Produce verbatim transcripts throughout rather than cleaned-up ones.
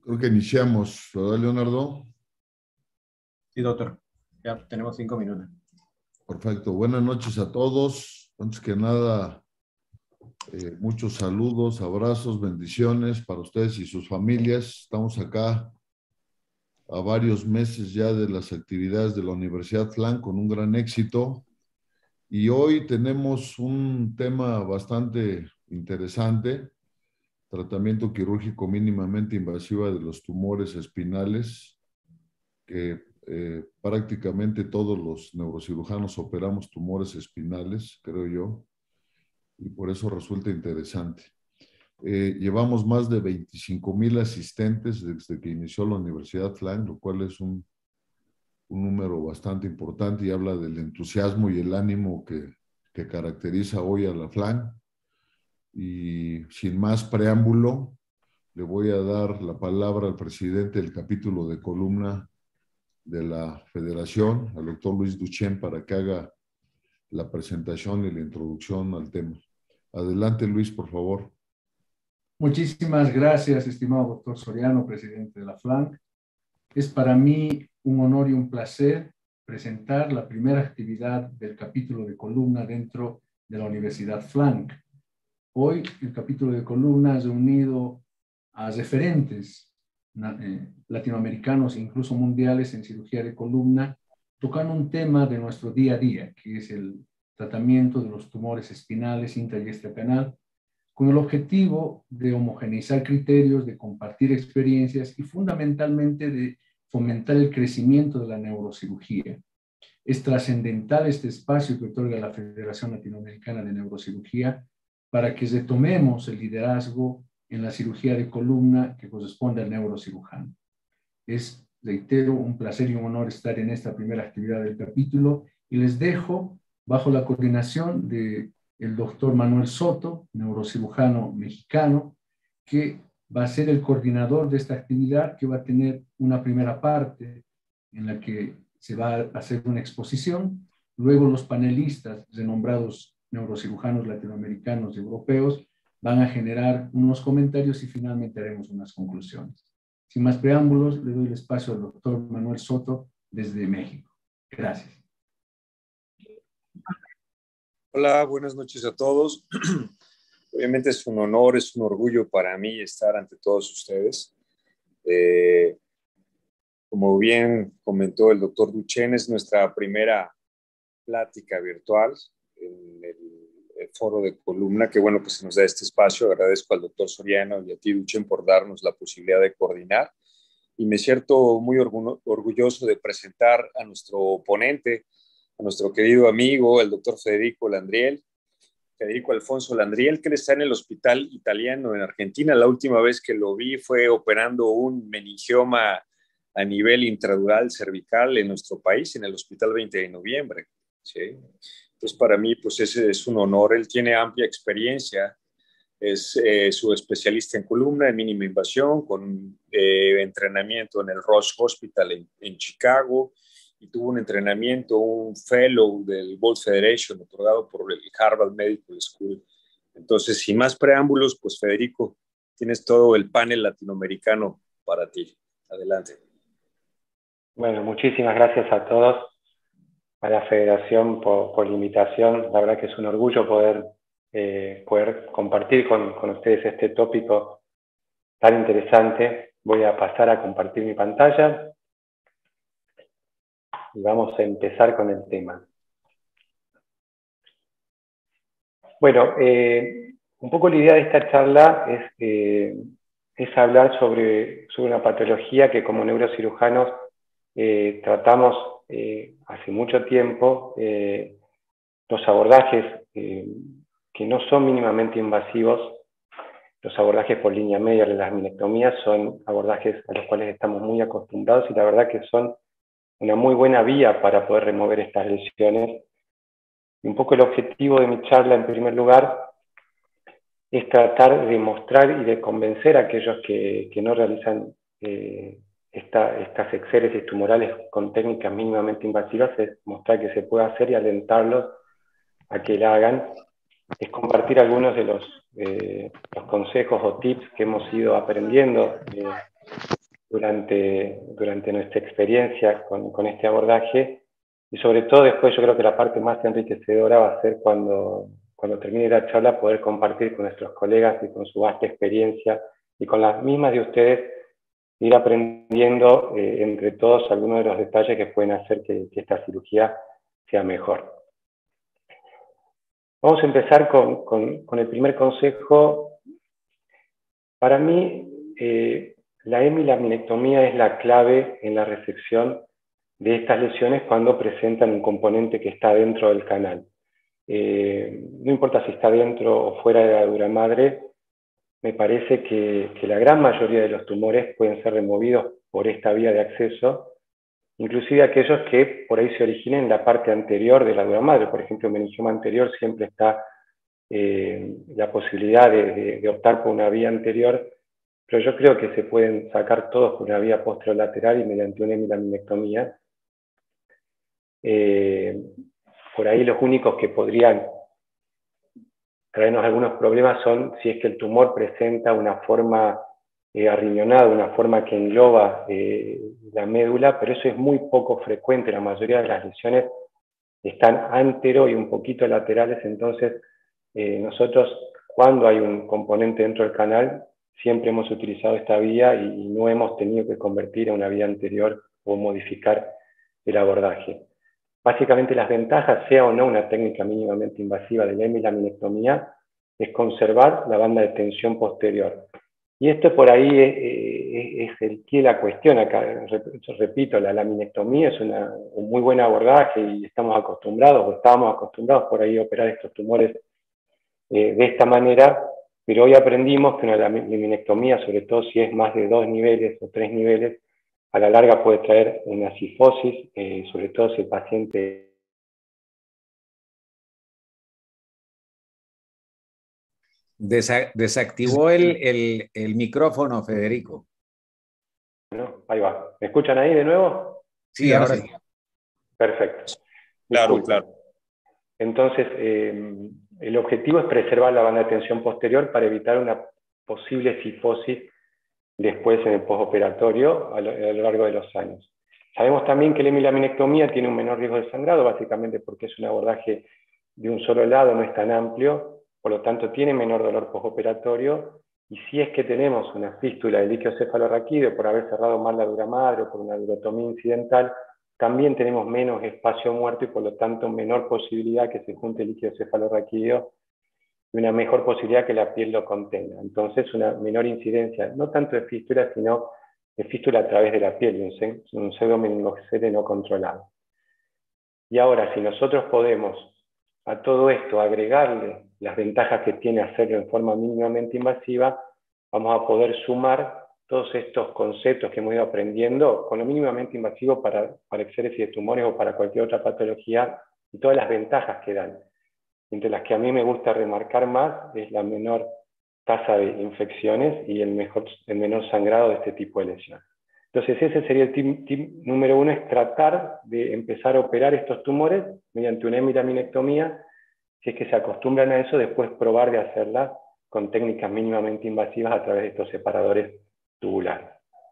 Creo que iniciamos, ¿verdad, Leonardo? Sí, doctor. Ya tenemos cinco minutos. Perfecto. Buenas noches a todos. Antes que nada, eh, muchos saludos, abrazos, bendiciones para ustedes y sus familias. Estamos acá a varios meses ya de las actividades de la Universidad FLAN con un gran éxito. Y hoy tenemos un tema bastante interesante, tratamiento quirúrgico mínimamente invasiva de los tumores espinales, que eh, prácticamente todos los neurocirujanos operamos tumores espinales, creo yo, y por eso resulta interesante. Eh, llevamos más de veinticinco mil asistentes desde que inició la Universidad FLAN, lo cual es un, un número bastante importante y habla del entusiasmo y el ánimo que, que caracteriza hoy a la FLAN. Y sin más preámbulo, le voy a dar la palabra al presidente del capítulo de columna de la Federación, al doctor Luis Duchenne, para que haga la presentación y la introducción al tema. Adelante, Luis, por favor. Muchísimas gracias, estimado doctor Soriano, presidente de la FLAN. Es para mí un honor y un placer presentar la primera actividad del capítulo de columna dentro de la Universidad FLAN. Hoy el capítulo de columna ha reunido a referentes eh, latinoamericanos e incluso mundiales en cirugía de columna, tocando un tema de nuestro día a día, que es el tratamiento de los tumores espinales intra y extracanal, con el objetivo de homogeneizar criterios, de compartir experiencias y fundamentalmente de fomentar el crecimiento de la neurocirugía. Es trascendental este espacio que otorga la Federación Latinoamericana de Neurocirugía para que retomemos el liderazgo en la cirugía de columna que corresponde al neurocirujano. Es, reitero, un placer y un honor estar en esta primera actividad del capítulo y les dejo bajo la coordinación de el doctor Manuel Soto, neurocirujano mexicano, que va a ser el coordinador de esta actividad, que va a tener una primera parte en la que se va a hacer una exposición, luego los panelistas renombrados neurocirujanos latinoamericanos y europeos van a generar unos comentarios y finalmente haremos unas conclusiones. Sin más preámbulos, le doy el espacio al doctor Manuel Soto desde México. Gracias. Hola, buenas noches a todos. Obviamente es un honor, es un orgullo para mí estar ante todos ustedes. Eh, como bien comentó el doctor Duchenne, es nuestra primera plática virtual en el, el foro de columna, que bueno, pues se nos da este espacio. Agradezco al doctor Soriano y a ti, Duchenne, por darnos la posibilidad de coordinar. Y me siento muy orgulloso de presentar a nuestro ponente, a nuestro querido amigo, el doctor Federico Landriel, Federico Alfonso Landriel, que él está en el hospital italiano en Argentina. La última vez que lo vi fue operando un meningioma a nivel intradural cervical en nuestro país, en el Hospital veinte de noviembre. ¿Sí? Entonces, para mí, pues ese es un honor. Él tiene amplia experiencia, es eh, su especialista en columna, en mínima invasión, con eh, entrenamiento en el Rush Hospital en, en Chicago, y tuvo un entrenamiento, un fellow del World Federation, otorgado por el Harvard Medical School. Entonces, sin más preámbulos, pues Federico, tienes todo el panel latinoamericano para ti. Adelante. Bueno, muchísimas gracias a todos, a la Federación por, por la invitación. La verdad que es un orgullo poder, eh, poder compartir con, con ustedes este tópico tan interesante. Voy a pasar a compartir mi pantalla y vamos a empezar con el tema. Bueno, eh, un poco la idea de esta charla es, eh, es hablar sobre, sobre una patología que como neurocirujanos eh, tratamos eh, hace mucho tiempo. Eh, los abordajes eh, que no son mínimamente invasivos, los abordajes por línea media de las minectomías, son abordajes a los cuales estamos muy acostumbrados y la verdad que son una muy buena vía para poder remover estas lesiones. Y un poco el objetivo de mi charla, en primer lugar, es tratar de mostrar y de convencer a aquellos que, que no realizan eh, esta, estas exéresis tumorales con técnicas mínimamente invasivas, es mostrar que se puede hacer y alentarlos a que la hagan. Es compartir algunos de los, eh, los consejos o tips que hemos ido aprendiendo eh, durante, durante nuestra experiencia con, con este abordaje, y sobre todo después yo creo que la parte más enriquecedora va a ser cuando, cuando termine la charla poder compartir con nuestros colegas y con su vasta experiencia y con las mismas de ustedes, ir aprendiendo eh, entre todos algunos de los detalles que pueden hacer que, que esta cirugía sea mejor. Vamos a empezar con, con, con el primer consejo. Para mí, eh, la hemilaminectomía es la clave en la resección de estas lesiones cuando presentan un componente que está dentro del canal. Eh, no importa si está dentro o fuera de la dura madre, me parece que, que la gran mayoría de los tumores pueden ser removidos por esta vía de acceso, inclusive aquellos que por ahí se originen en la parte anterior de la dura madre. Por ejemplo, en meningioma anterior siempre está eh, la posibilidad de, de, de optar por una vía anterior, pero yo creo que se pueden sacar todos por una vía posterolateral y mediante una hemilaminectomía. Eh, por ahí los únicos que podrían traernos algunos problemas son si es que el tumor presenta una forma eh, arriñonada, una forma que engloba eh, la médula, pero eso es muy poco frecuente. La mayoría de las lesiones están antero y un poquito laterales, entonces eh, nosotros cuando hay un componente dentro del canal siempre hemos utilizado esta vía y, y no hemos tenido que convertir a una vía anterior o modificar el abordaje. Básicamente las ventajas, sea o no una técnica mínimamente invasiva de la hemilaminectomía, es conservar la banda de tensión posterior. Y esto por ahí es, es el que la cuestión acá. Repito, la laminectomía es una, un muy buen abordaje y estamos acostumbrados, o estábamos acostumbrados por ahí a operar estos tumores eh, de esta manera, pero hoy aprendimos que una laminectomía, sobre todo si es más de dos niveles o tres niveles, a la larga puede traer una cifosis, eh, sobre todo si el paciente... Desa desactivó el, el, el micrófono, Federico. ¿No? Ahí va. ¿Me escuchan ahí de nuevo? Sí, ahora sí. Perfecto. Claro, Disculpen. claro. Entonces, eh, el objetivo es preservar la banda de tensión posterior para evitar una posible cifosis después en el postoperatorio a lo, a lo largo de los años. Sabemos también que la hemilaminectomía tiene un menor riesgo de sangrado, básicamente porque es un abordaje de un solo lado, no es tan amplio, por lo tanto tiene menor dolor postoperatorio, y si es que tenemos una fístula de líquido cefalorraquídeo por haber cerrado mal la dura madre o por una durotomía incidental, también tenemos menos espacio muerto y por lo tanto menor posibilidad que se junte líquido cefalorraquídeo y una mejor posibilidad que la piel lo contenga. Entonces, una menor incidencia, no tanto de fístula, sino de fístula a través de la piel, un pseudomeningocele no controlado. Y ahora, si nosotros podemos a todo esto agregarle las ventajas que tiene hacerlo en forma mínimamente invasiva, vamos a poder sumar todos estos conceptos que hemos ido aprendiendo con lo mínimamente invasivo para, para exéresis de tumores o para cualquier otra patología y todas las ventajas que dan. Entre las que a mí me gusta remarcar más es la menor tasa de infecciones y el, mejor, el menor sangrado de este tipo de lesiones. Entonces ese sería el tip, tip número uno, es tratar de empezar a operar estos tumores mediante una hemilaminectomía. Si es que se acostumbran a eso, después probar de hacerla con técnicas mínimamente invasivas a través de estos separadores tubulares.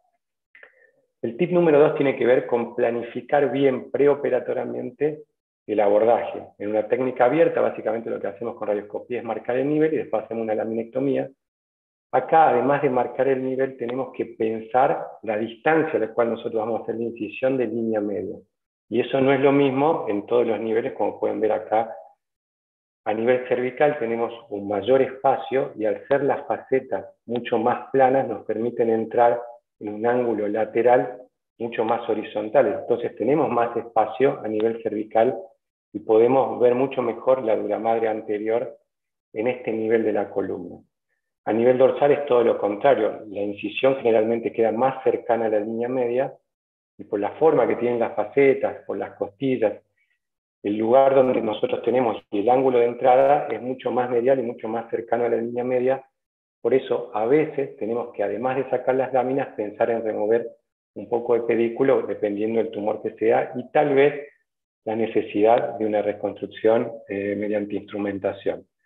El tip número dos tiene que ver con planificar bien preoperatoriamente el abordaje. En una técnica abierta, básicamente lo que hacemos con radioscopía es marcar el nivel y después hacemos una laminectomía. Acá, además de marcar el nivel, tenemos que pensar la distancia a la cual nosotros vamos a hacer la incisión de línea media. Y eso no es lo mismo en todos los niveles, como pueden ver acá. A nivel cervical tenemos un mayor espacio y al ser las facetas mucho más planas nos permiten entrar en un ángulo lateral mucho más horizontal. Entonces tenemos más espacio a nivel cervical y podemos ver mucho mejor la dura madre anterior en este nivel de la columna. A nivel dorsal es todo lo contrario. La incisión generalmente queda más cercana a la línea media y por la forma que tienen las facetas, por las costillas, el lugar donde nosotros tenemos y el ángulo de entrada es mucho más medial y mucho más cercano a la línea media. Por eso a veces tenemos que, además de sacar las láminas, pensar en remover un poco de pedículo dependiendo del tumor que sea y tal vez la necesidad de una reconstrucción eh, mediante instrumentación.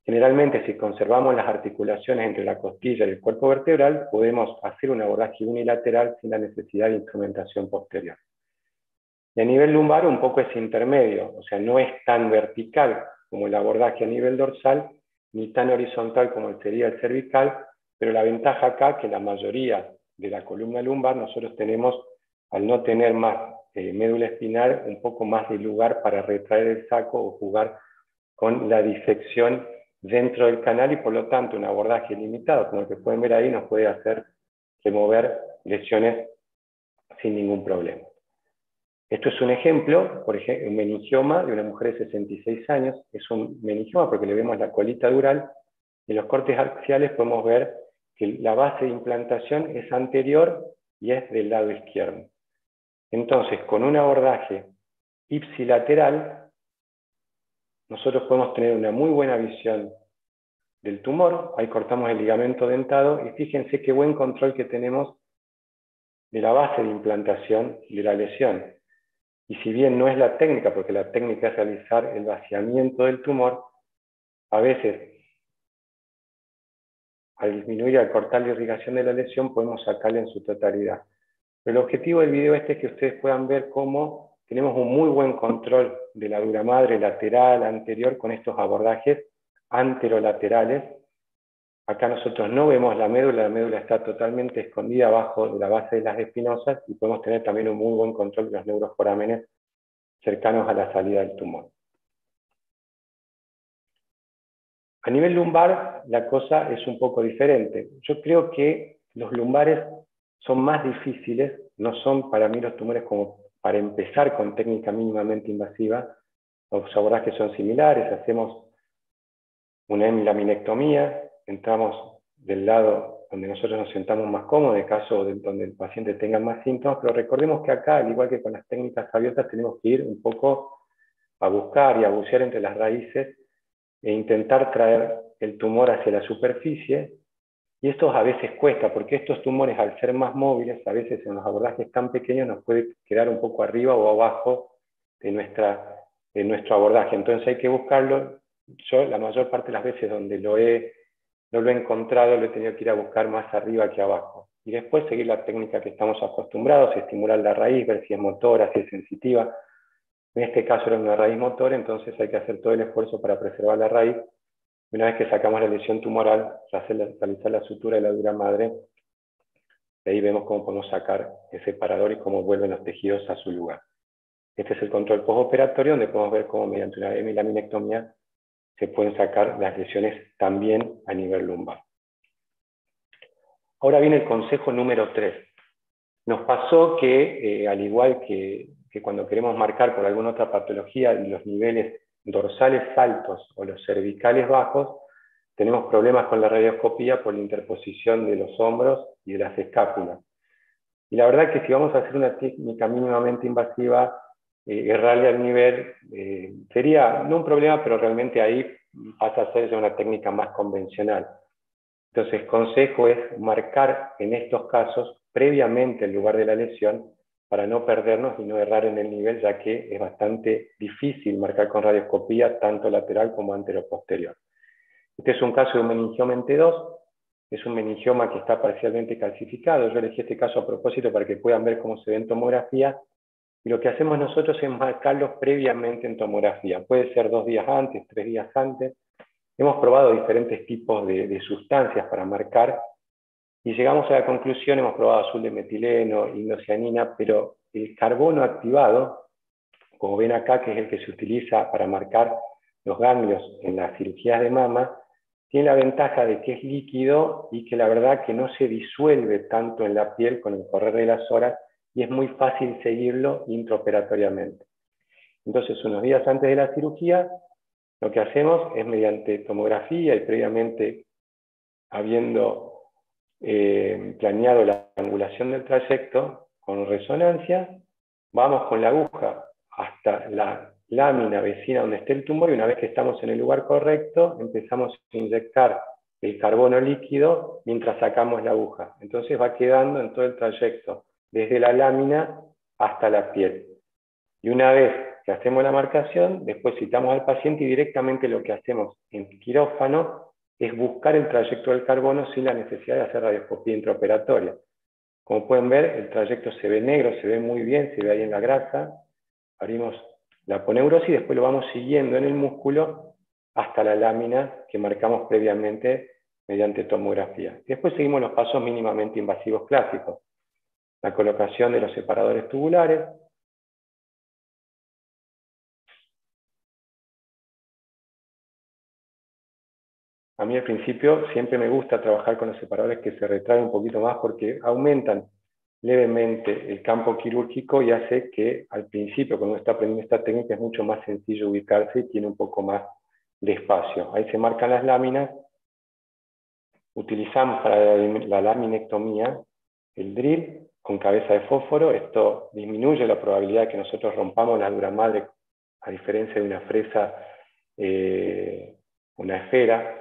Generalmente, si conservamos las articulaciones entre la costilla y el cuerpo vertebral, podemos hacer un abordaje unilateral sin la necesidad de instrumentación posterior. Y a nivel lumbar un poco es intermedio, o sea, no es tan vertical como el abordaje a nivel dorsal, ni tan horizontal como sería el cervical, pero la ventaja acá es que la mayoría de la columna lumbar nosotros tenemos, al no tener más eh, médula espinal, un poco más de lugar para retraer el saco o jugar con la disección dentro del canal, y por lo tanto un abordaje limitado, como el que pueden ver ahí, nos puede hacer remover lesiones sin ningún problema. Esto es un ejemplo, por ejemplo, un meningioma de una mujer de sesenta y seis años. Es un meningioma porque le vemos la colita dural. En los cortes axiales podemos ver que la base de implantación es anterior y es del lado izquierdo. Entonces, con un abordaje ipsilateral, nosotros podemos tener una muy buena visión del tumor. Ahí cortamos el ligamento dentado y fíjense qué buen control que tenemos de la base de implantación de la lesión. Y si bien no es la técnica, porque la técnica es realizar el vaciamiento del tumor, a veces, al disminuir, al cortar la irrigación de la lesión, podemos sacarla en su totalidad. Pero el objetivo del video este es que ustedes puedan ver cómo tenemos un muy buen control de la dura madre lateral, anterior, con estos abordajes anterolaterales. Acá nosotros no vemos la médula, la médula está totalmente escondida abajo de la base de las espinosas, y podemos tener también un muy buen control de los neuroforámenes cercanos a la salida del tumor. A nivel lumbar, la cosa es un poco diferente. Yo creo que los lumbares son más difíciles, no son para mí los tumores como para empezar con técnica mínimamente invasiva. Los abordajes son similares, hacemos una hemilaminectomía, entramos del lado donde nosotros nos sentamos más cómodos, en el caso de donde el paciente tenga más síntomas, pero recordemos que acá, al igual que con las técnicas abiertas, tenemos que ir un poco a buscar y a bucear entre las raíces e intentar traer el tumor hacia la superficie, y esto a veces cuesta, porque estos tumores, al ser más móviles, a veces en los abordajes tan pequeños nos puede quedar un poco arriba o abajo de, nuestra, de nuestro abordaje, entonces hay que buscarlo. Yo la mayor parte de las veces donde lo he, no lo he encontrado, lo he tenido que ir a buscar más arriba que abajo, y después seguir la técnica que estamos acostumbrados, estimular la raíz, ver si es motora, si es sensitiva. En este caso era una raíz motora, entonces hay que hacer todo el esfuerzo para preservar la raíz. Una vez que sacamos la lesión tumoral, realizar la sutura de la dura madre, de ahí vemos cómo podemos sacar el separador y cómo vuelven los tejidos a su lugar. Este es el control postoperatorio, donde podemos ver cómo mediante una hemilaminectomía se pueden sacar las lesiones también a nivel lumbar. Ahora viene el consejo número tres. Nos pasó que, eh, al igual que, que cuando queremos marcar por alguna otra patología los niveles dorsales altos o los cervicales bajos, tenemos problemas con la radioscopía por la interposición de los hombros y de las escápulas. Y la verdad que si vamos a hacer una técnica mínimamente invasiva, eh, errarle al nivel eh, sería no un problema, pero realmente ahí pasa a ser ya una técnica más convencional. Entonces, el consejo es marcar en estos casos previamente el lugar de la lesión para no perdernos y no errar en el nivel, ya que es bastante difícil marcar con radioscopía tanto lateral como anteroposterior. Este es un caso de un meningioma en T dos, es un meningioma que está parcialmente calcificado. Yo elegí este caso a propósito para que puedan ver cómo se ve en tomografía, y lo que hacemos nosotros es marcarlos previamente en tomografía. Puede ser dos días antes, tres días antes. Hemos probado diferentes tipos de, de sustancias para marcar, y llegamos a la conclusión, hemos probado azul de metileno, indocianina, pero el carbono activado, como ven acá, que es el que se utiliza para marcar los ganglios en las cirugías de mama, tiene la ventaja de que es líquido y que la verdad que no se disuelve tanto en la piel con el correr de las horas, y es muy fácil seguirlo intraoperatoriamente. Entonces, unos días antes de la cirugía, lo que hacemos es mediante tomografía y previamente habiendo eh, planeado la angulación del trayecto con resonancia, vamos con la aguja hasta la lámina vecina donde esté el tumor, y una vez que estamos en el lugar correcto, empezamos a inyectar el carbono líquido mientras sacamos la aguja. Entonces va quedando en todo el trayecto, desde la lámina hasta la piel. Y una vez que hacemos la marcación, después citamos al paciente y directamente lo que hacemos en quirófano es buscar el trayecto del carbono sin la necesidad de hacer radioscopía intraoperatoria. Como pueden ver, el trayecto se ve negro, se ve muy bien, se ve ahí en la grasa. Abrimos la aponeurosis y después lo vamos siguiendo en el músculo hasta la lámina que marcamos previamente mediante tomografía. Después seguimos los pasos mínimamente invasivos clásicos. La colocación de los separadores tubulares. A mí al principio siempre me gusta trabajar con los separadores que se retraen un poquito más porque aumentan levemente el campo quirúrgico y hace que al principio, cuando uno está aprendiendo esta técnica, es mucho más sencillo ubicarse y tiene un poco más de espacio. Ahí se marcan las láminas. Utilizamos para la laminectomía el drill con cabeza de fósforo. Esto disminuye la probabilidad de que nosotros rompamos la dura madre, a diferencia de una fresa, eh, una esfera.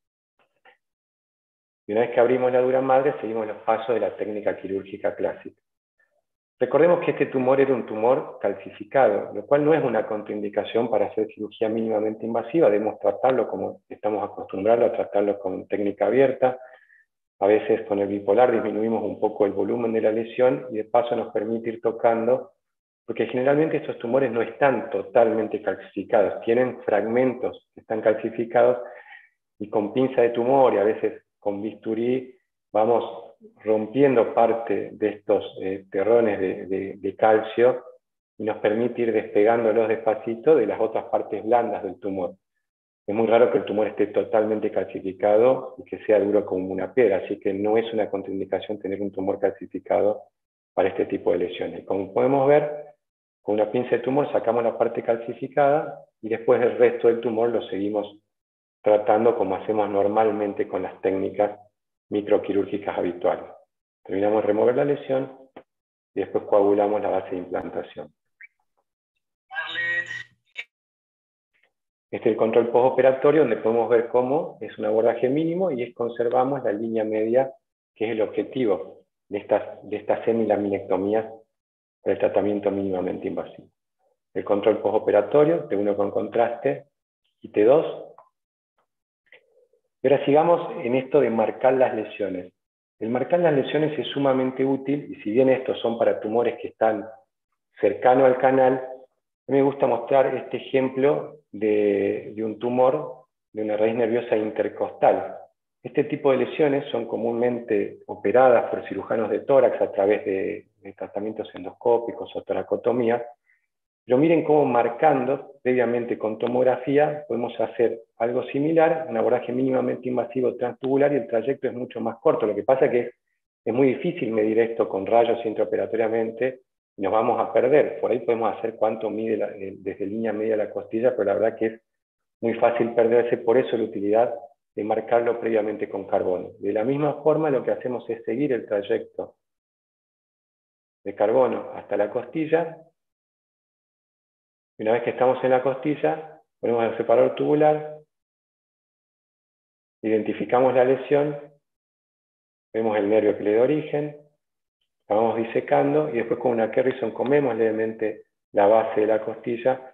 Y una vez que abrimos la dura madre, seguimos los pasos de la técnica quirúrgica clásica. Recordemos que este tumor era un tumor calcificado, lo cual no es una contraindicación para hacer cirugía mínimamente invasiva. Debemos tratarlo como estamos acostumbrados a tratarlo con técnica abierta. A veces con el bipolar disminuimos un poco el volumen de la lesión y de paso nos permite ir tocando, porque generalmente estos tumores no están totalmente calcificados, tienen fragmentos que están calcificados y con pinza de tumor y a veces con bisturí vamos rompiendo parte de estos eh, terrones de, de, de calcio y nos permite ir despegándolos despacito de las otras partes blandas del tumor. Es muy raro que el tumor esté totalmente calcificado y que sea duro como una piedra, así que no es una contraindicación tener un tumor calcificado para este tipo de lesiones. Como podemos ver, con una pinza de tumor sacamos la parte calcificada y después el resto del tumor lo seguimos tratando como hacemos normalmente con las técnicas microquirúrgicas habituales. Terminamos de remover la lesión y después coagulamos la base de implantación. Este es el control postoperatorio, donde podemos ver cómo es un abordaje mínimo y es conservamos la línea media, que es el objetivo de estas, de estas semilaminectomías para el tratamiento mínimamente invasivo. El control postoperatorio, T uno con contraste y T dos. Y ahora sigamos en esto de marcar las lesiones. El marcar las lesiones es sumamente útil, y si bien estos son para tumores que están cercanos al canal, a mí me gusta mostrar este ejemplo de, de un tumor de una raíz nerviosa intercostal. Este tipo de lesiones son comúnmente operadas por cirujanos de tórax a través de, de tratamientos endoscópicos o toracotomía. Pero miren cómo marcando previamente con tomografía podemos hacer algo similar, un abordaje mínimamente invasivo transtubular y el trayecto es mucho más corto. Lo que pasa es que es muy difícil medir esto con rayos intraoperatoriamente y nos vamos a perder. Por ahí podemos hacer cuánto mide la, desde línea media a la costilla, pero la verdad que es muy fácil perderse, por eso la utilidad de marcarlo previamente con carbono. De la misma forma lo que hacemos es seguir el trayecto de carbono hasta la costilla. Y una vez que estamos en la costilla, ponemos el separador tubular, identificamos la lesión, vemos el nervio que le da origen, la vamos disecando y después con una Kerrison comemos levemente la base de la costilla,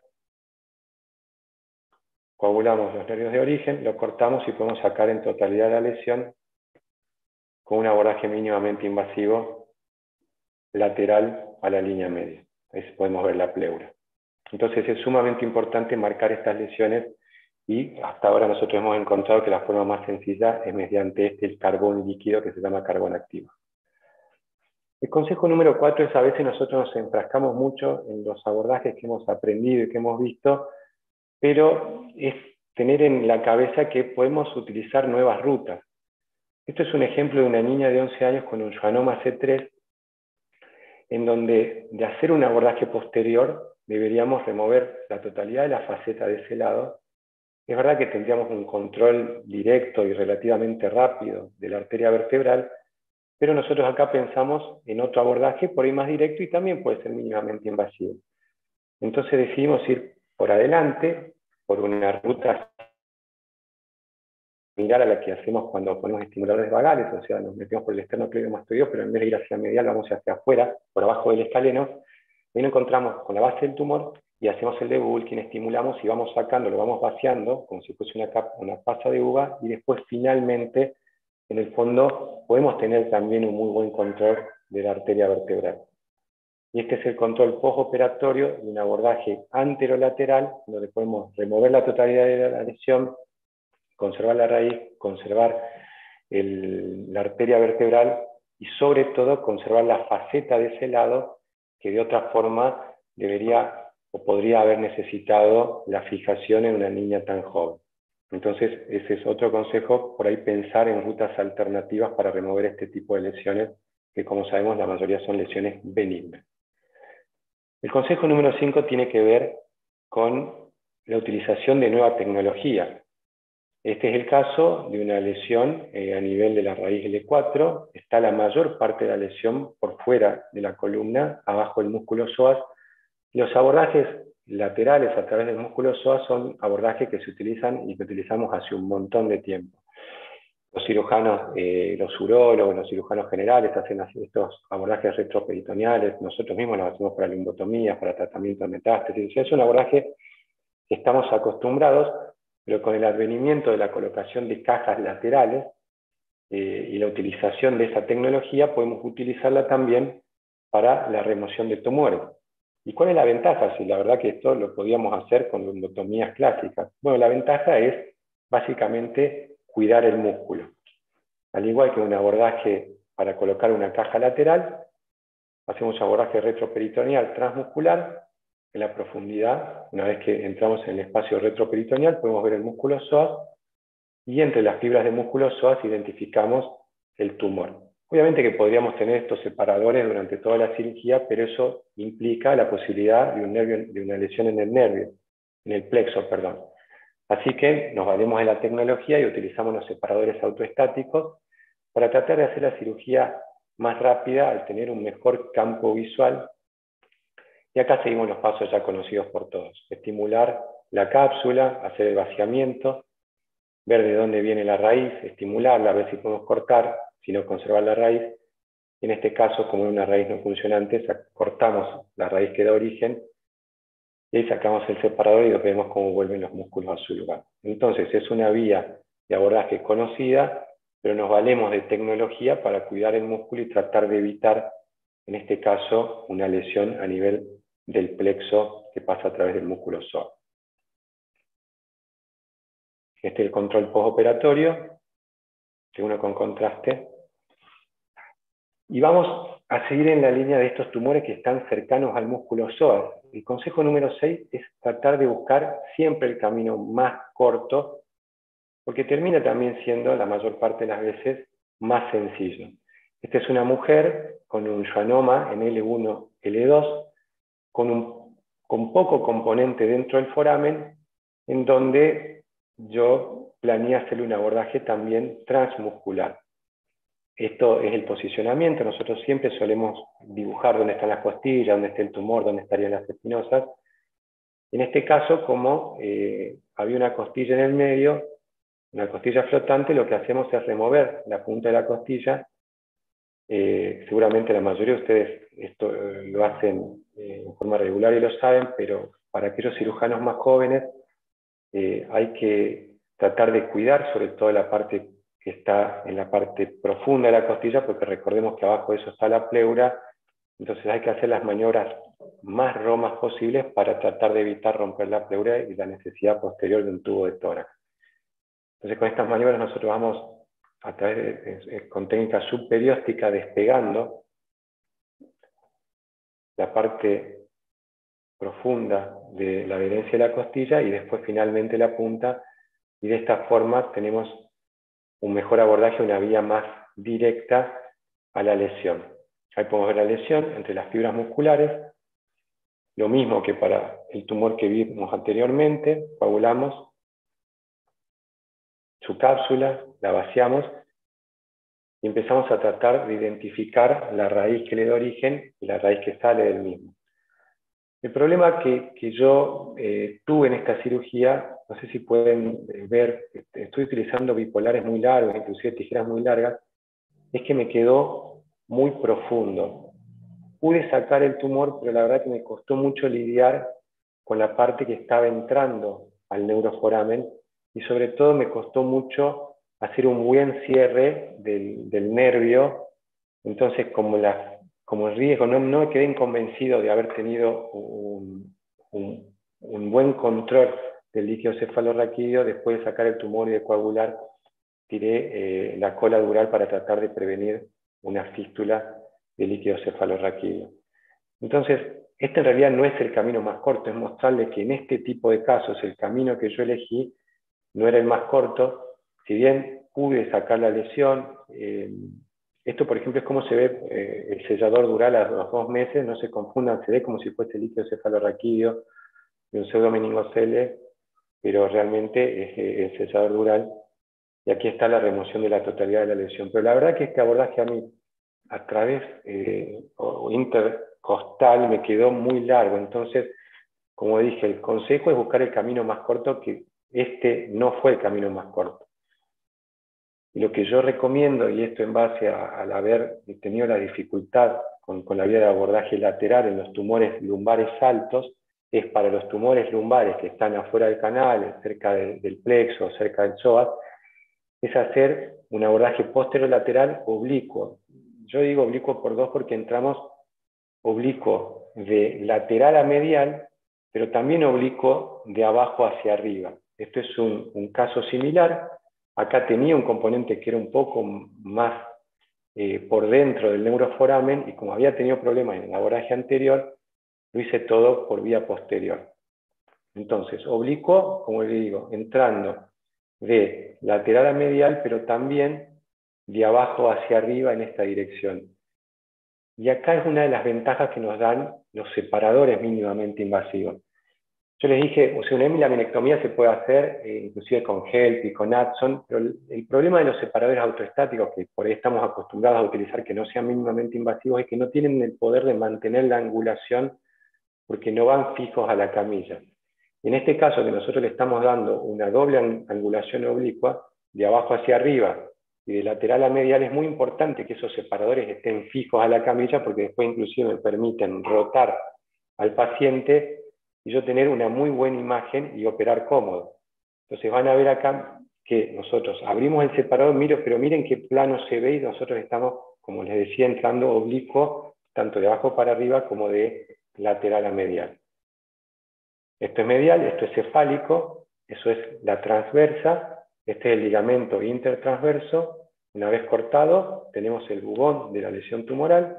coagulamos los nervios de origen, lo cortamos y podemos sacar en totalidad la lesión con un abordaje mínimamente invasivo lateral a la línea media. Ahí podemos ver la pleura. Entonces es sumamente importante marcar estas lesiones y hasta ahora nosotros hemos encontrado que la forma más sencilla es mediante este el carbón líquido que se llama carbón activo. El consejo número cuatro es a veces nosotros nos enfrascamos mucho en los abordajes que hemos aprendido y que hemos visto, pero es tener en la cabeza que podemos utilizar nuevas rutas. Esto es un ejemplo de una niña de once años con un schwannoma C tres, en donde de hacer un abordaje posterior deberíamos remover la totalidad de la faceta de ese lado. Es verdad que tendríamos un control directo y relativamente rápido de la arteria vertebral, pero nosotros acá pensamos en otro abordaje por ahí más directo y también puede ser mínimamente invasivo. Entonces decidimos ir por adelante, por una ruta similar a la que hacemos cuando ponemos estimuladores vagales, o sea, nos metemos por el esternocleidomastoideo, pero en vez de ir hacia medial vamos hacia afuera, por abajo del escaleno. Ahí nos encontramos con la base del tumor y hacemos el debulking, estimulamos y vamos sacando, lo vamos vaciando como si fuese una, capa, una pasa de uva, y después finalmente, en el fondo, podemos tener también un muy buen control de la arteria vertebral. Y este es el control postoperatorio de un abordaje anterolateral, donde podemos remover la totalidad de la lesión, conservar la raíz, conservar el, la arteria vertebral y sobre todo conservar la faceta de ese lado que de otra forma debería o podría haber necesitado la fijación en una niña tan joven. Entonces ese es otro consejo, por ahí pensar en rutas alternativas para remover este tipo de lesiones, que como sabemos la mayoría son lesiones benignas. El consejo número cinco tiene que ver con la utilización de nueva tecnología. Este es el caso de una lesión eh, a nivel de la raíz L cuatro. Está la mayor parte de la lesión por fuera de la columna, abajo del músculo psoas. Los abordajes laterales a través del músculo psoas son abordajes que se utilizan y que utilizamos hace un montón de tiempo. Los cirujanos, eh, los urólogos, los cirujanos generales hacen estos abordajes retroperitoneales, nosotros mismos los hacemos para limbotomías, para tratamiento de metástasis. Es un abordaje que estamos acostumbrados, pero con el advenimiento de la colocación de cajas laterales eh, y la utilización de esa tecnología, podemos utilizarla también para la remoción de tumores. ¿Y cuál es la ventaja? Si la verdad que esto lo podíamos hacer con limbotomías clásicas. Bueno, la ventaja es básicamente cuidar el músculo. Al igual que un abordaje para colocar una caja lateral, hacemos un abordaje retroperitoneal transmuscular. En la profundidad, una vez que entramos en el espacio retroperitoneal, podemos ver el músculo psoas, y entre las fibras del músculo psoas identificamos el tumor. Obviamente que podríamos tener estos separadores durante toda la cirugía, pero eso implica la posibilidad de, un nervio, de una lesión en el nervio, en el plexo, perdón. Así que nos valemos de la tecnología y utilizamos los separadores autoestáticos para tratar de hacer la cirugía más rápida al tener un mejor campo visual. Y acá seguimos los pasos ya conocidos por todos. Estimular la cápsula, hacer el vaciamiento, ver de dónde viene la raíz, estimularla, ver si podemos cortar, si no conservar la raíz. En este caso, como es una raíz no funcionante, cortamos la raíz que da origen, y ahí sacamos el separador y vemos cómo vuelven los músculos a su lugar. Entonces es una vía de abordaje conocida, pero nos valemos de tecnología para cuidar el músculo y tratar de evitar, en este caso, una lesión a nivel del plexo que pasa a través del músculo psoas. Este es el control postoperatorio, uno con contraste. Y vamos a seguir en la línea de estos tumores que están cercanos al músculo psoas. El consejo número seis es tratar de buscar siempre el camino más corto, porque termina también siendo, la mayor parte de las veces, más sencillo. Esta es una mujer con un schwannoma en L uno L dos, con, un, con poco componente dentro del foramen, en donde yo planeé hacerle un abordaje también transmuscular. Esto es el posicionamiento. Nosotros siempre solemos dibujar dónde están las costillas, dónde está el tumor, dónde estarían las espinosas. En este caso, como eh, había una costilla en el medio, una costilla flotante, lo que hacemos es remover la punta de la costilla. Eh, seguramente la mayoría de ustedes esto eh, lo hacen eh, en forma regular y lo saben, pero para aquellos cirujanos más jóvenes eh, hay que tratar de cuidar sobre todo la parte que está en la parte profunda de la costilla, porque recordemos que abajo de eso está la pleura. Entonces hay que hacer las maniobras más romas posibles para tratar de evitar romper la pleura y la necesidad posterior de un tubo de tórax. Entonces con estas maniobras nosotros vamos a través de, de, con técnica subperióstica despegando la parte profunda de la adherencia de la costilla y después finalmente la punta, y de esta forma tenemos un mejor abordaje, una vía más directa a la lesión. Ahí podemos ver la lesión entre las fibras musculares, lo mismo que para el tumor que vimos anteriormente. Coagulamos su cápsula, la vaciamos y empezamos a tratar de identificar la raíz que le da origen y la raíz que sale del mismo. El problema que, que yo eh, tuve en esta cirugía, no sé si pueden ver, estoy utilizando bipolares muy largos, inclusive tijeras muy largas, es que me quedó muy profundo. Pude sacar el tumor, pero la verdad que me costó mucho lidiar con la parte que estaba entrando al neuroforamen, y sobre todo me costó mucho hacer un buen cierre del, del nervio. Entonces, como, la, como el riesgo, no, no me quedé convencido de haber tenido un, un, un buen control del líquido cefalorraquídeo. Después de sacar el tumor y de coagular, tiré eh, la cola dural para tratar de prevenir una fístula de líquido cefalorraquídeo. Entonces, este en realidad no es el camino más corto, es mostrarle que en este tipo de casos el camino que yo elegí no era el más corto. Si bien pude sacar la lesión, eh, esto por ejemplo es como se ve eh, el sellador dural a los dos meses, no se confundan, se ve como si fuese líquido cefalorraquídeo de un pseudomeningocele, pero realmente es eh, el sellador dural, y aquí está la remoción de la totalidad de la lesión. Pero la verdad que este abordaje a mí, a través eh, o intercostal, me quedó muy largo. Entonces, como dije, el consejo es buscar el camino más corto, que este no fue el camino más corto. Y lo que yo recomiendo, y esto en base a, al haber tenido la dificultad con, con la vía de abordaje lateral en los tumores lumbares altos, es para los tumores lumbares que están afuera del canal, cerca de, del plexo, cerca del psoas, es hacer un abordaje posterolateral oblicuo. Yo digo oblicuo por dos porque entramos oblicuo de lateral a medial, pero también oblicuo de abajo hacia arriba. Esto es un, un caso similar. Acá tenía un componente que era un poco más eh, por dentro del neuroforamen, y como había tenido problemas en el abordaje anterior, lo hice todo por vía posterior. Entonces, oblicuo, como le digo, entrando de lateral a medial, pero también de abajo hacia arriba en esta dirección. Y acá es una de las ventajas que nos dan los separadores mínimamente invasivos. Yo les dije, o sea, una hemilaminectomía se puede hacer, eh, inclusive con HELP y con Adson, pero el, el problema de los separadores autoestáticos, que por ahí estamos acostumbrados a utilizar, que no sean mínimamente invasivos, es que no tienen el poder de mantener la angulación porque no van fijos a la camilla. Y en este caso, que nosotros le estamos dando una doble angulación oblicua, de abajo hacia arriba y de lateral a medial, es muy importante que esos separadores estén fijos a la camilla, porque después inclusive me permiten rotar al paciente y yo tener una muy buena imagen y operar cómodo. Entonces van a ver acá que nosotros abrimos el separador, miro, pero miren qué plano se ve, y nosotros estamos, como les decía, entrando oblicuo, tanto de abajo para arriba como de lateral a medial. Esto es medial, esto es cefálico, eso es la transversa, este es el ligamento intertransverso. Una vez cortado, tenemos el bubón de la lesión tumoral.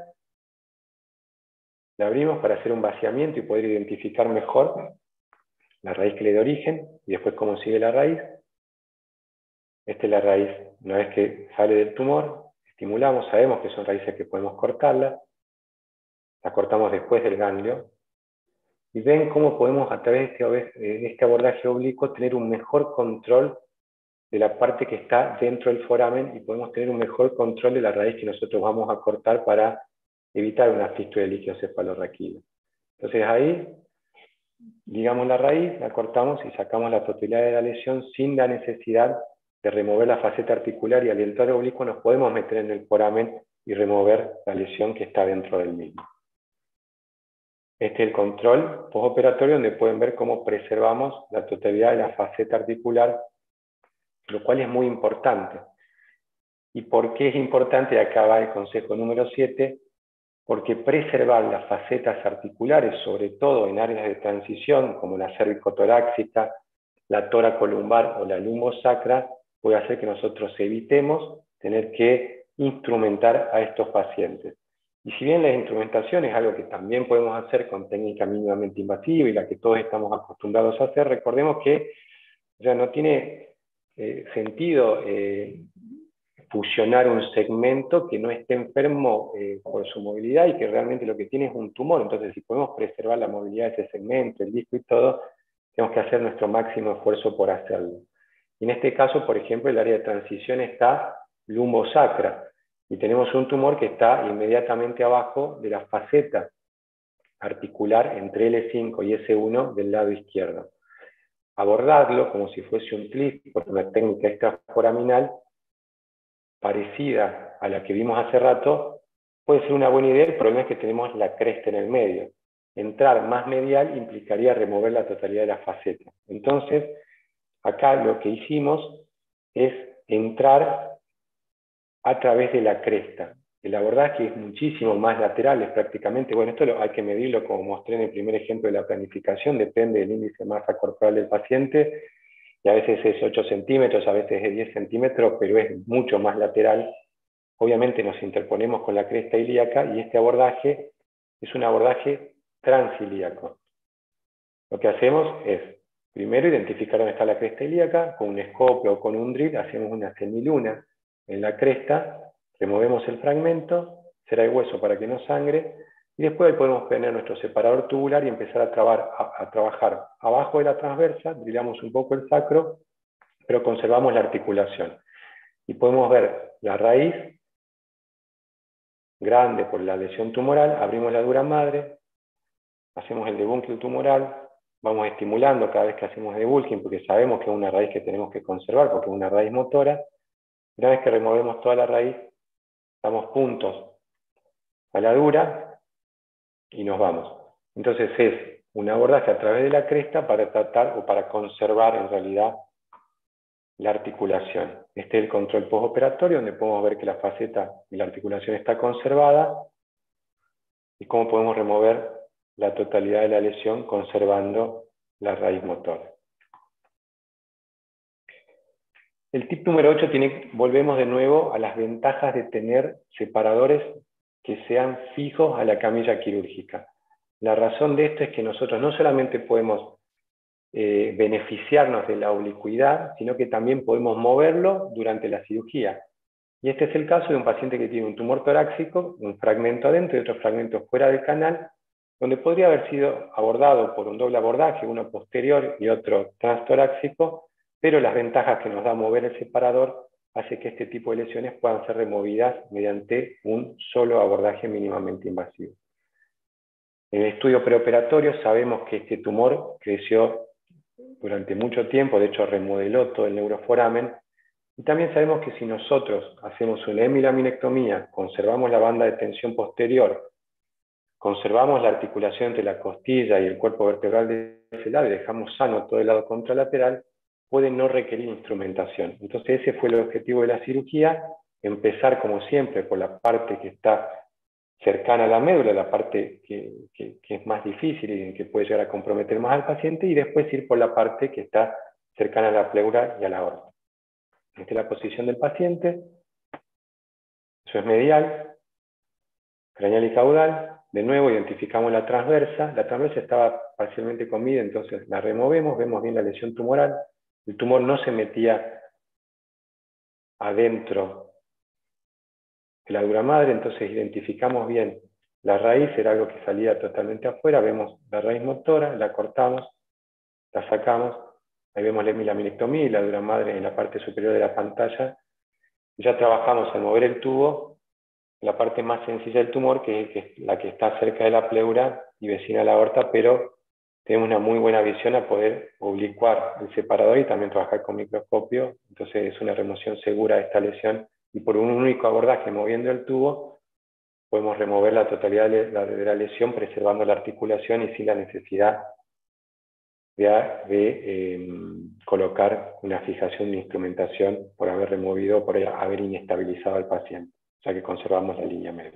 La abrimos para hacer un vaciamiento y poder identificar mejor la raíz que le da origen, y después cómo sigue la raíz. Esta es la raíz. Una vez que sale del tumor, estimulamos, sabemos que son raíces que podemos cortarla, la cortamos después del ganglio, y ven cómo podemos a través de este, de este abordaje oblicuo tener un mejor control de la parte que está dentro del foramen, y podemos tener un mejor control de la raíz que nosotros vamos a cortar para evitar una fístula de líquido cefalorraquídeo. Entonces ahí, ligamos la raíz, la cortamos y sacamos la totalidad de la lesión sin la necesidad de remover la faceta articular, y al entrar oblicuo nos podemos meter en el foramen y remover la lesión que está dentro del mismo. Este es el control postoperatorio, donde pueden ver cómo preservamos la totalidad de la faceta articular, lo cual es muy importante. ¿Y por qué es importante? Acá va el consejo número siete, porque preservar las facetas articulares, sobre todo en áreas de transición, como la cervicotorácica, la toracolumbar o la lumbosacra, puede hacer que nosotros evitemos tener que instrumentar a estos pacientes. Y si bien la instrumentación es algo que también podemos hacer con técnica mínimamente invasiva y la que todos estamos acostumbrados a hacer, recordemos que ya no tiene eh, sentido eh, fusionar un segmento que no esté enfermo eh, por su movilidad y que realmente lo que tiene es un tumor. Entonces, si podemos preservar la movilidad de ese segmento, el disco y todo, tenemos que hacer nuestro máximo esfuerzo por hacerlo. Y en este caso, por ejemplo, el área de transición está lumbosacra, y tenemos un tumor que está inmediatamente abajo de la faceta articular entre L cinco y S uno del lado izquierdo. Abordarlo como si fuese un clip, por una técnica extraforaminal parecida a la que vimos hace rato, puede ser una buena idea. El problema es que tenemos la cresta en el medio. entrar más medial implicaría remover la totalidad de la faceta. Entonces, acá lo que hicimos es entrar a través de la cresta. El abordaje es muchísimo más lateral, es prácticamente, bueno, esto lo, hay que medirlo como mostré en el primer ejemplo de la planificación, depende del índice de masa corporal del paciente, y a veces es ocho centímetros, a veces es diez centímetros, pero es mucho más lateral. Obviamente nos interponemos con la cresta ilíaca y este abordaje es un abordaje transilíaco. Lo que hacemos es, primero, identificar dónde está la cresta ilíaca, con un escopio o con un drill hacemos una semiluna en la cresta, removemos el fragmento, será el hueso para que no sangre, y después podemos poner nuestro separador tubular y empezar a, trabar, a, a trabajar abajo de la transversa, drillamos un poco el sacro, pero conservamos la articulación. Y podemos ver la raíz grande por la lesión tumoral, abrimos la dura madre, hacemos el debunking tumoral, vamos estimulando cada vez que hacemos debulking, porque sabemos que es una raíz que tenemos que conservar, porque es una raíz motora. Una vez que removemos toda la raíz, damos puntos a la dura y nos vamos. Entonces es un abordaje a través de la cresta para tratar o para conservar en realidad la articulación. Este es el control postoperatorio, donde podemos ver que la faceta y la articulación está conservada y cómo podemos remover la totalidad de la lesión conservando la raíz motora. El tip número ocho tiene, volvemos de nuevo a las ventajas de tener separadores que sean fijos a la camilla quirúrgica. La razón de esto es que nosotros no solamente podemos eh, beneficiarnos de la oblicuidad, sino que también podemos moverlo durante la cirugía. Y este es el caso de un paciente que tiene un tumor torácico, un fragmento adentro y otro fragmento fuera del canal, donde podría haber sido abordado por un doble abordaje, uno posterior y otro transtorácico, pero las ventajas que nos da mover el separador hace que este tipo de lesiones puedan ser removidas mediante un solo abordaje mínimamente invasivo. En el estudio preoperatorio sabemos que este tumor creció durante mucho tiempo, de hecho remodeló todo el neuroforamen, y también sabemos que si nosotros hacemos una hemilaminectomía, conservamos la banda de tensión posterior, conservamos la articulación entre la costilla y el cuerpo vertebral de ese lado y dejamos sano todo el lado contralateral, puede no requerir instrumentación. Entonces ese fue el objetivo de la cirugía, empezar como siempre por la parte que está cercana a la médula, la parte que, que, que es más difícil y que puede llegar a comprometer más al paciente, y después ir por la parte que está cercana a la pleura y a la aorta. Esta es la posición del paciente, eso es medial, craneal y caudal. De nuevo identificamos la transversa, la transversa estaba parcialmente comida, entonces la removemos, vemos bien la lesión tumoral, el tumor no se metía adentro de la dura madre, entonces identificamos bien la raíz, era algo que salía totalmente afuera, vemos la raíz motora, la cortamos, la sacamos, ahí vemos la hemilaminectomía y la dura madre en la parte superior de la pantalla, y ya trabajamos al mover el tubo, la parte más sencilla del tumor, que es la que está cerca de la pleura y vecina a la aorta, pero tenemos una muy buena visión a poder oblicuar el separador y también trabajar con microscopio, entonces es una remoción segura de esta lesión, y por un único abordaje moviendo el tubo, podemos remover la totalidad de la, de la lesión, preservando la articulación y sin la necesidad de, de eh, colocar una fijación de instrumentación por haber removido, por haber inestabilizado al paciente, o sea que conservamos la línea media.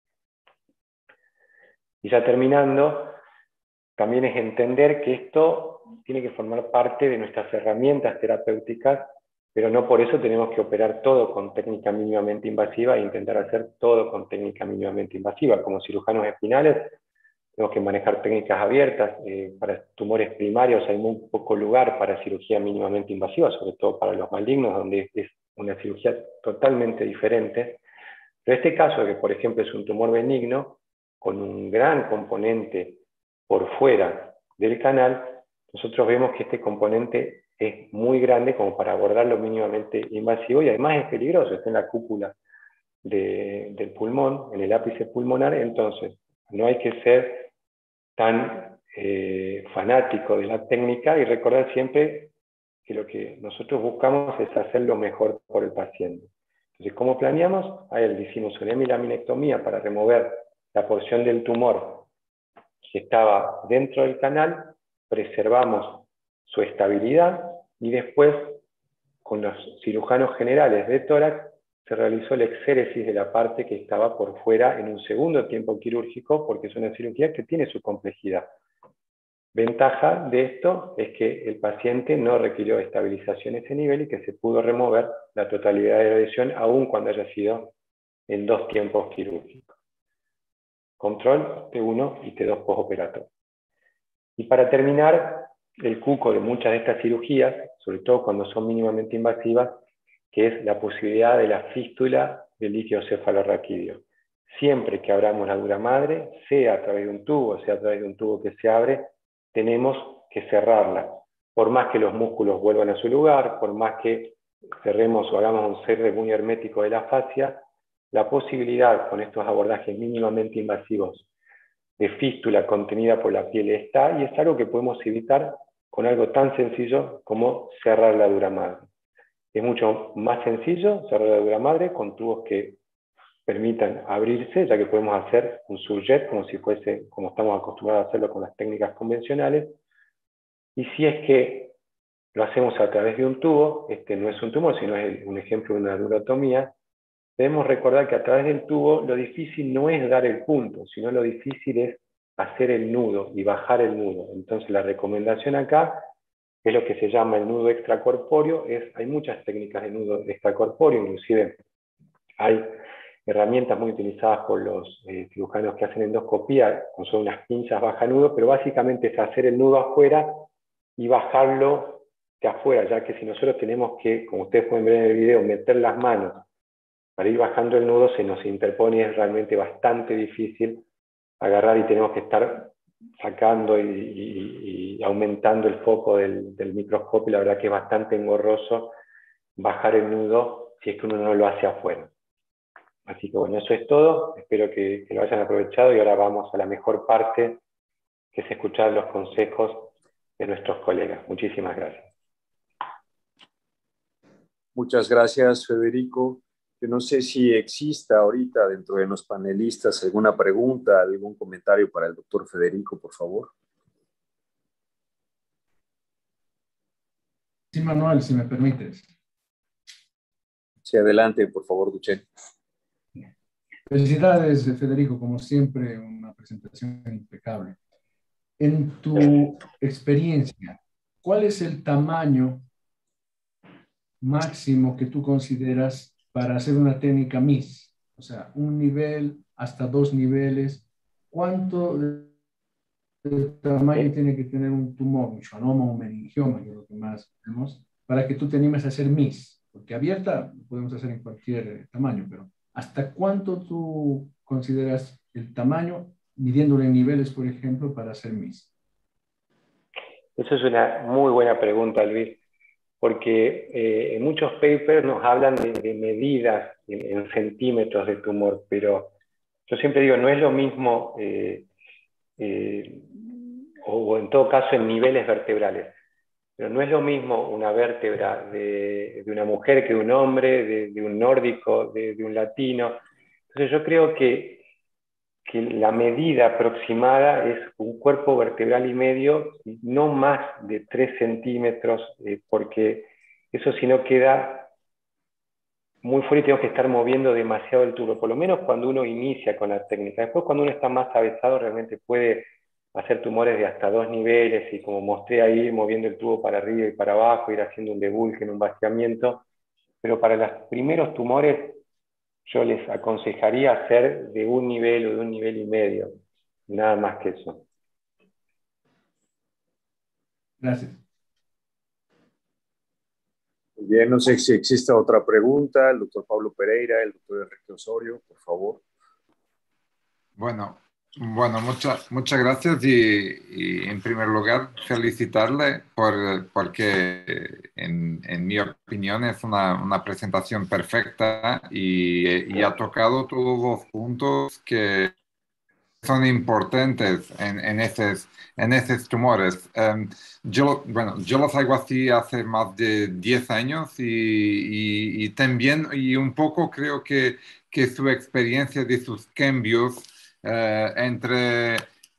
Y ya terminando, también es entender que esto tiene que formar parte de nuestras herramientas terapéuticas, pero no por eso tenemos que operar todo con técnica mínimamente invasiva e intentar hacer todo con técnica mínimamente invasiva. Como cirujanos espinales tenemos que manejar técnicas abiertas. Eh, para tumores primarios hay muy poco lugar para cirugía mínimamente invasiva, sobre todo para los malignos, donde es una cirugía totalmente diferente. Pero este caso, que por ejemplo es un tumor benigno, con un gran componente por fuera del canal, nosotros vemos que este componente es muy grande como para abordarlo mínimamente invasivo, y además es peligroso, está en la cúpula de, del pulmón, en el ápice pulmonar, entonces no hay que ser tan eh, fanático de la técnica y recordar siempre que lo que nosotros buscamos es hacer lo mejor por el paciente. Entonces, ¿cómo planeamos? Ahí le hicimos una hemilaminectomía para remover la porción del tumor que estaba dentro del canal, preservamos su estabilidad y después, con los cirujanos generales de tórax, se realizó la exéresis de la parte que estaba por fuera en un segundo tiempo quirúrgico, porque es una cirugía que tiene su complejidad. Ventaja de esto es que el paciente no requirió estabilización a ese nivel y que se pudo remover la totalidad de la lesión, aun cuando haya sido en dos tiempos quirúrgicos. Control T uno y T dos postoperatorio. Y para terminar, el cuco de muchas de estas cirugías, sobre todo cuando son mínimamente invasivas, que es la posibilidad de la fístula del líquido cefalorraquídeo. Siempre que abramos la dura madre, sea a través de un tubo, sea a través de un tubo que se abre, tenemos que cerrarla. Por más que los músculos vuelvan a su lugar, por más que cerremos o hagamos un cierre muy hermético de la fascia, la posibilidad con estos abordajes mínimamente invasivos de fístula contenida por la piel está, y es algo que podemos evitar con algo tan sencillo como cerrar la dura madre. Es mucho más sencillo cerrar la dura madre con tubos que permitan abrirse, ya que podemos hacer un surjet como si fuese, como estamos acostumbrados a hacerlo con las técnicas convencionales. Y si es que lo hacemos a través de un tubo, este no es un tumor, sino es un ejemplo de una durotomía, debemos recordar que a través del tubo lo difícil no es dar el punto, sino lo difícil es hacer el nudo y bajar el nudo. Entonces la recomendación acá es lo que se llama el nudo extracorpóreo. Es, hay muchas técnicas de nudo extracorpóreo, inclusive hay herramientas muy utilizadas por los eh, cirujanos que hacen endoscopía, como son unas pinzas baja nudo, pero básicamente es hacer el nudo afuera y bajarlo de afuera, ya que si nosotros tenemos que, como ustedes pueden ver en el video, meter las manos para ir bajando el nudo, se nos interpone y es realmente bastante difícil agarrar y tenemos que estar sacando y, y, y aumentando el foco del, del microscopio. La verdad que es bastante engorroso bajar el nudo si es que uno no lo hace afuera. Así que bueno, eso es todo. Espero que, que lo hayan aprovechado y ahora vamos a la mejor parte, que es escuchar los consejos de nuestros colegas. Muchísimas gracias. Muchas gracias, Federico. Yo no sé si exista ahorita dentro de los panelistas alguna pregunta, algún comentario para el doctor Federico, por favor. Sí, Manuel, si me permites. Sí, adelante, por favor, Duchen. Felicidades, Federico, como siempre, una presentación impecable. En tu experiencia, ¿cuál es el tamaño máximo que tú consideras para hacer una técnica M I S? O sea, un nivel hasta dos niveles. ¿Cuánto de, de tamaño tiene que tener un tumor, un schwannoma, un meningioma, que es lo que más vemos, para que tú te animes a hacer M I S? Porque abierta podemos hacer en cualquier tamaño, pero ¿hasta cuánto tú consideras el tamaño, midiéndolo en niveles, por ejemplo, para hacer M I S? Eso es una muy buena pregunta, Luis, porque eh, en muchos papers nos hablan de, de medidas en, en centímetros de tumor, pero yo siempre digo, no es lo mismo, eh, eh, o, o en todo caso en niveles vertebrales, pero no es lo mismo una vértebra de, de una mujer que de un hombre, de, de un nórdico, de, de un latino. Entonces yo creo que, que la medida aproximada es un cuerpo vertebral y medio, no más de tres centímetros, eh, porque eso si no queda muy fuerte y tenemos que estar moviendo demasiado el tubo, por lo menos cuando uno inicia con la técnica. Después cuando uno está más avezado realmente puede hacer tumores de hasta dos niveles y, como mostré ahí, moviendo el tubo para arriba y para abajo, ir haciendo un debulken, un vaciamiento, pero para los primeros tumores yo les aconsejaría hacer de un nivel o de un nivel y medio, nada más que eso. Gracias. Bien, no sé si existe otra pregunta. El doctor Pablo Pereira, el doctor Enrique Osorio, por favor. Bueno, bueno muchas muchas gracias y, y en primer lugar felicitarle por, porque en, en mi opinión es una, una presentación perfecta y, y ha tocado todos los puntos que son importantes en, en, esos, en esos tumores. Um, yo, bueno, yo los hago así hace más de diez años y, y, y también, y un poco creo que, que su experiencia de sus cambios uh, entre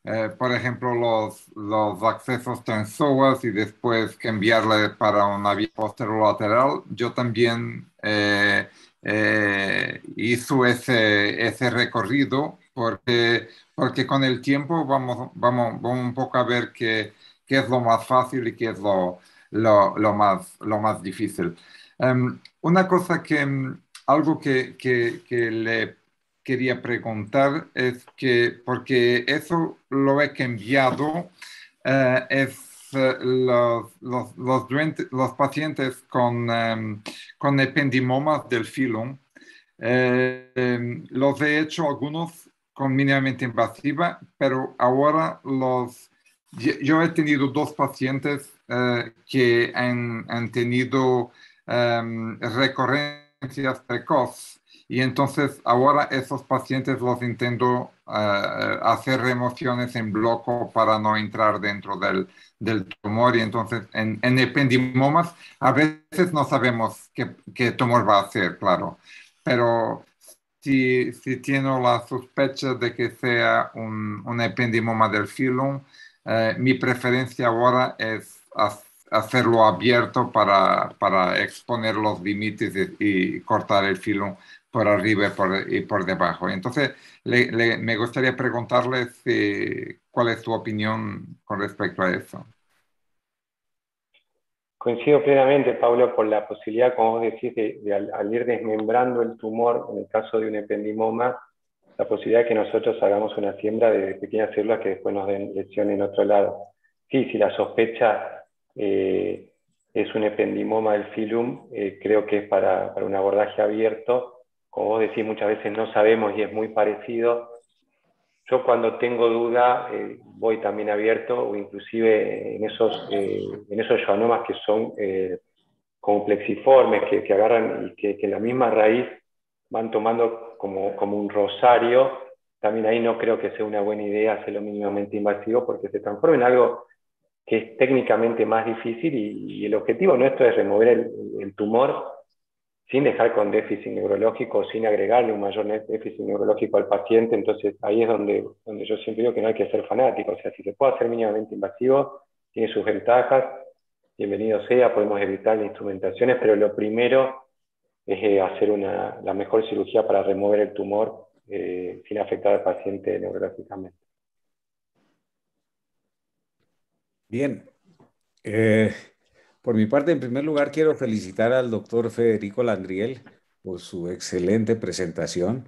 eh, por ejemplo, los, los accesos tensoas y después cambiarle para una vía posterolateral. Yo también eh, eh, hice ese, ese recorrido porque, porque con el tiempo vamos, vamos, vamos un poco a ver qué, qué es lo más fácil y qué es lo, lo, lo más, lo más difícil. Um, una cosa que, algo que, que, que le quería preguntar es que, porque eso lo he cambiado, eh, es eh, los, los, los, duentes- los pacientes con, em, con ependimomas del filum, eh, em, los he hecho algunos con mínimamente invasiva, pero ahora los... Yo yo he tenido dos pacientes eh, que han, han tenido em, recurrencias precoces y entonces ahora esos pacientes los intento eh, hacer remociones en bloco para no entrar dentro del, del tumor y entonces en, en ependimomas a veces no sabemos qué, qué tumor va a ser, claro, pero si, si tengo la sospecha de que sea un, un ependimoma del filum, eh, mi preferencia ahora es hacerlo abierto para, para exponer los límites y, y cortar el filum por arriba y por, y por debajo. Entonces, le, le, me gustaría preguntarle si, cuál es tu opinión con respecto a eso. Coincido plenamente, Pablo, por la posibilidad, como vos decís, de, de al, al ir desmembrando el tumor, en el caso de un ependimoma, la posibilidad de que nosotros hagamos una siembra de pequeñas células que después nos den lesión en otro lado. Sí, si la sospecha eh, es un ependimoma del filum, eh, creo que es para, para un abordaje abierto. Como vos decís, muchas veces no sabemos y es muy parecido. Yo cuando tengo duda eh, voy también abierto, o inclusive en esos, eh, en esos schwannomas que son eh, complexiformes, que, que agarran y que, que en la misma raíz van tomando como, como un rosario. También ahí no creo que sea una buena idea hacerlo mínimamente invasivo porque se transforma en algo que es técnicamente más difícil y, y el objetivo nuestro es remover el, el tumor sin dejar con déficit neurológico, sin agregarle un mayor déficit neurológico al paciente. Entonces ahí es donde, donde yo siempre digo que no hay que ser fanático. O sea, si se puede hacer mínimamente invasivo, tiene sus ventajas, bienvenido sea, podemos evitar las instrumentaciones, pero lo primero es eh, hacer una, la mejor cirugía para remover el tumor eh, sin afectar al paciente neurológicamente. Bien. Eh, por mi parte, en primer lugar, quiero felicitar al doctor Federico Landriel por su excelente presentación.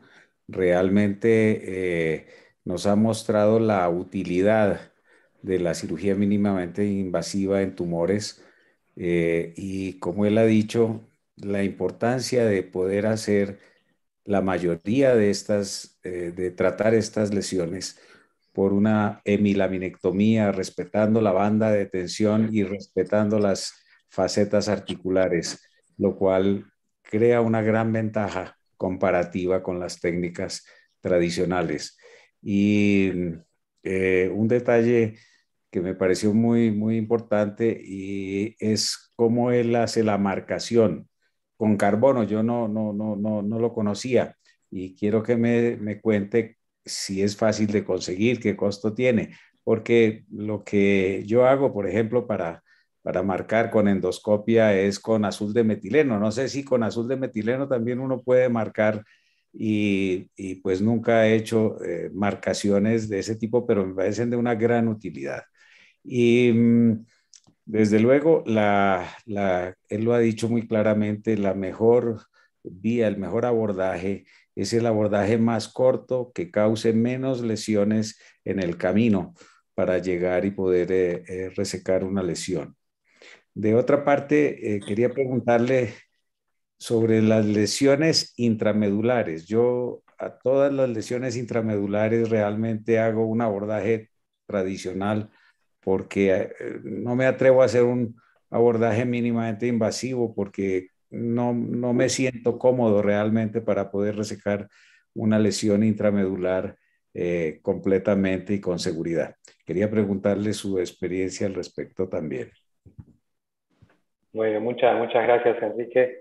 Realmente eh, nos ha mostrado la utilidad de la cirugía mínimamente invasiva en tumores eh, y, como él ha dicho, la importancia de poder hacer la mayoría de estas, eh, de tratar estas lesiones por una hemilaminectomía, respetando la banda de tensión y respetando las facetas articulares, lo cual crea una gran ventaja comparativa con las técnicas tradicionales. Y eh, un detalle que me pareció muy, muy importante y es cómo él hace la marcación con carbono. Yo no, no, no, no, no lo conocía y quiero que me, me cuente si es fácil de conseguir, qué costo tiene, porque lo que yo hago, por ejemplo, para, para marcar con endoscopia es con azul de metileno. No sé si con azul de metileno también uno puede marcar y, y pues nunca he hecho eh, marcaciones de ese tipo, pero me parecen de una gran utilidad. Y mmm, desde luego, la, la, él lo ha dicho muy claramente, la mejor vía, el mejor abordaje es el abordaje más corto que cause menos lesiones en el camino para llegar y poder eh, eh, resecar una lesión. De otra parte, eh, quería preguntarle sobre las lesiones intramedulares. Yo a todas las lesiones intramedulares realmente hago un abordaje tradicional porque eh, no me atrevo a hacer un abordaje mínimamente invasivo porque no, no me siento cómodo realmente para poder resecar una lesión intramedular eh, completamente y con seguridad. Quería preguntarle su experiencia al respecto también. Bueno, muchas, muchas gracias, Enrique.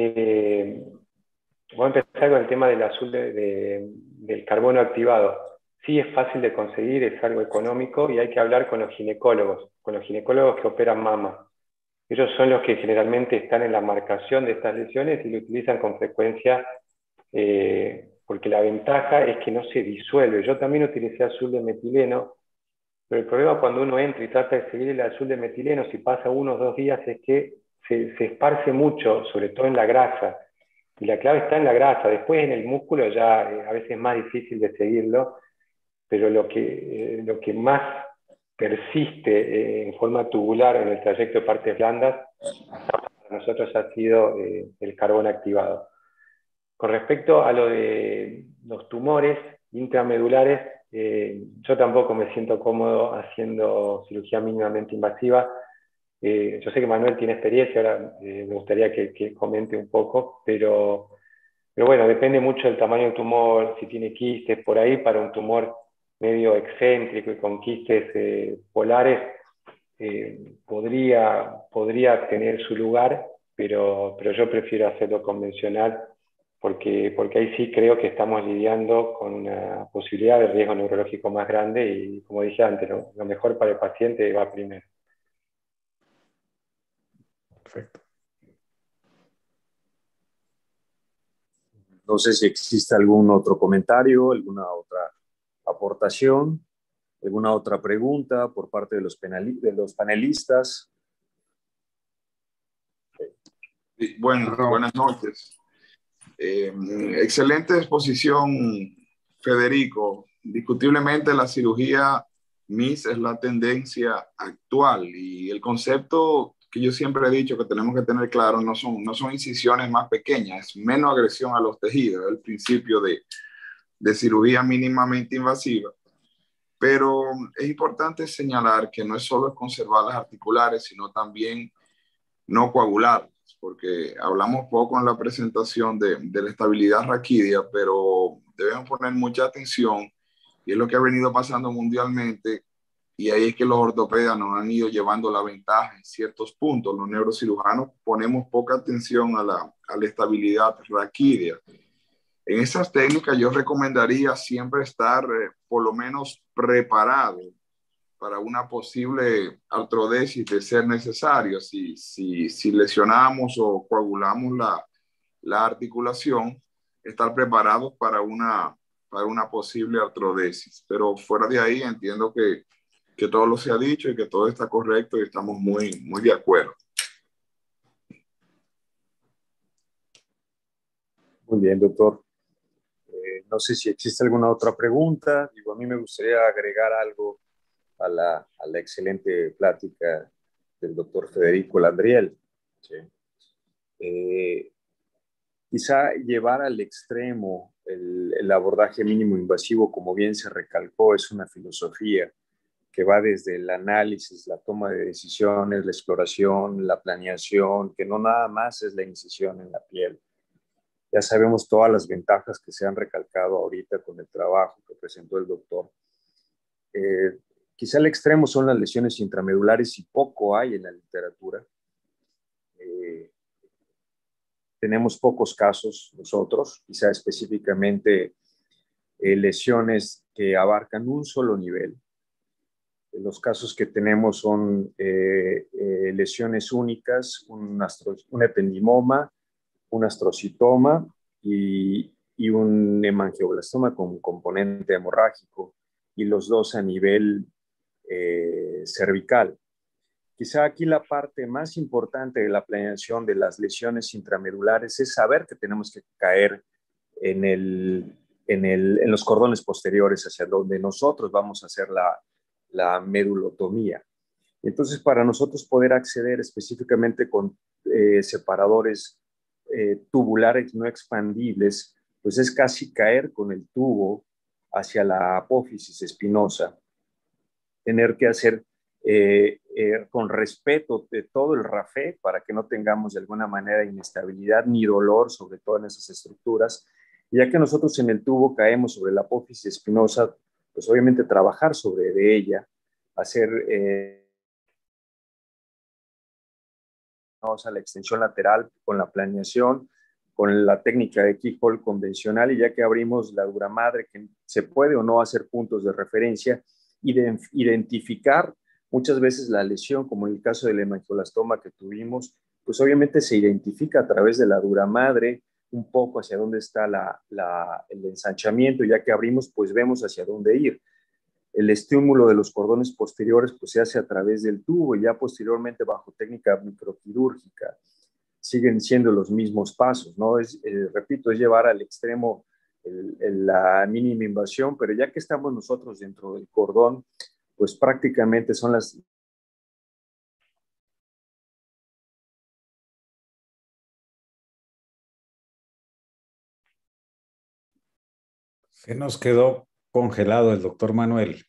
Eh, voy a empezar con el tema del azul de, de, del carbono activado. sí es fácil de conseguir, es algo económico y hay que hablar con los ginecólogos, con los ginecólogos que operan mama. Ellos son los que generalmente están en la marcación de estas lesiones y lo utilizan con frecuencia eh, porque la ventaja es que no se disuelve. Yo también utilicé azul de metileno, pero el problema cuando uno entra y trata de seguir el azul de metileno, si pasa uno o dos días, es que se, se esparce mucho, sobre todo en la grasa. Y la clave está en la grasa. Después en el músculo ya eh, a veces es más difícil de seguirlo, pero lo que, eh, lo que más persiste eh, en forma tubular en el trayecto de partes blandas, para nosotros ha sido eh, el carbón activado. Con respecto a lo de los tumores intramedulares, eh, yo tampoco me siento cómodo haciendo cirugía mínimamente invasiva. Eh, yo sé que Manuel tiene experiencia, ahora eh, me gustaría que, que comente un poco, pero, pero bueno, depende mucho del tamaño del tumor, si tiene quistes por ahí, para un tumor medio excéntrico y con quistes eh, polares, eh, podría, podría tener su lugar, pero, pero yo prefiero hacerlo convencional porque, porque ahí sí creo que estamos lidiando con una posibilidad de riesgo neurológico más grande y, como dije antes, lo, lo mejor para el paciente va primero. Perfecto. No sé si existe algún otro comentario, alguna otra aportación, alguna otra pregunta por parte de los, de los panelistas. Sí, bueno, buenas noches. Eh, excelente exposición, Federico. Indiscutiblemente la cirugía M I S es la tendencia actual y el concepto que yo siempre he dicho que tenemos que tener claro no son, no son incisiones más pequeñas, es menos agresión a los tejidos, es el principio de, de cirugía mínimamente invasiva. Pero es importante señalar que no es solo conservar las articulares, sino también no coagularlas, porque hablamos poco en la presentación de, de la estabilidad raquídea, pero debemos poner mucha atención, y es lo que ha venido pasando mundialmente, y ahí es que los ortopedas nos han ido llevando la ventaja en ciertos puntos. Los neurocirujanos ponemos poca atención a la, a la estabilidad raquídea. En esas técnicas yo recomendaría siempre estar eh, por lo menos preparado para una posible artrodesis de ser necesario. Si, si, si lesionamos o coagulamos la, la articulación, estar preparados para una, para una posible artrodesis. Pero fuera de ahí entiendo que, que todo lo se ha dicho y que todo está correcto y estamos muy, muy de acuerdo. Muy bien, doctor. Eh, no sé si existe alguna otra pregunta. Digo, a mí me gustaría agregar algo a la, a la excelente plática del doctor Federico Landriel. ¿Sí? Eh, quizá llevar al extremo el, el abordaje mínimo invasivo, como bien se recalcó, es una filosofía que va desde el análisis, la toma de decisiones, la exploración, la planeación, que no nada más es la incisión en la piel. Ya sabemos todas las ventajas que se han recalcado ahorita con el trabajo que presentó el doctor. Eh, quizá el extremo son las lesiones intramedulares y poco hay en la literatura. Eh, tenemos pocos casos nosotros, quizá específicamente eh, lesiones que abarcan un solo nivel. Los casos que tenemos son eh, eh, lesiones únicas, un, astro, un ependimoma, un astrocitoma y, y un hemangioblastoma con componente hemorrágico, y los dos a nivel eh, cervical. Quizá aquí la parte más importante de la planeación de las lesiones intramedulares es saber que tenemos que caer en, el, en, el, en los cordones posteriores hacia donde nosotros vamos a hacer la, la medulotomía. Entonces, para nosotros poder acceder específicamente con eh, separadores eh, tubulares no expandibles, pues es casi caer con el tubo hacia la apófisis espinosa. Tener que hacer eh, eh, con respeto de todo el rafé para que no tengamos de alguna manera inestabilidad ni dolor, sobre todo en esas estructuras. Y ya que nosotros en el tubo caemos sobre la apófisis espinosa, pues obviamente trabajar sobre de ella, hacer eh, la extensión lateral con la planeación, con la técnica de keyhole convencional, y ya que abrimos la dura madre, que se puede o no hacer puntos de referencia, y de identificar muchas veces la lesión, como en el caso del hemangioblastoma que tuvimos, pues obviamente se identifica a través de la dura madre un poco hacia dónde está la, la, el ensanchamiento, ya que abrimos, pues vemos hacia dónde ir. El estímulo de los cordones posteriores pues se hace a través del tubo, y ya posteriormente bajo técnica microquirúrgica siguen siendo los mismos pasos, ¿no? Es, eh, repito, es llevar al extremo el, el, la mínima invasión, pero ya que estamos nosotros dentro del cordón, pues prácticamente son las... Se nos quedó congelado el doctor Manuel.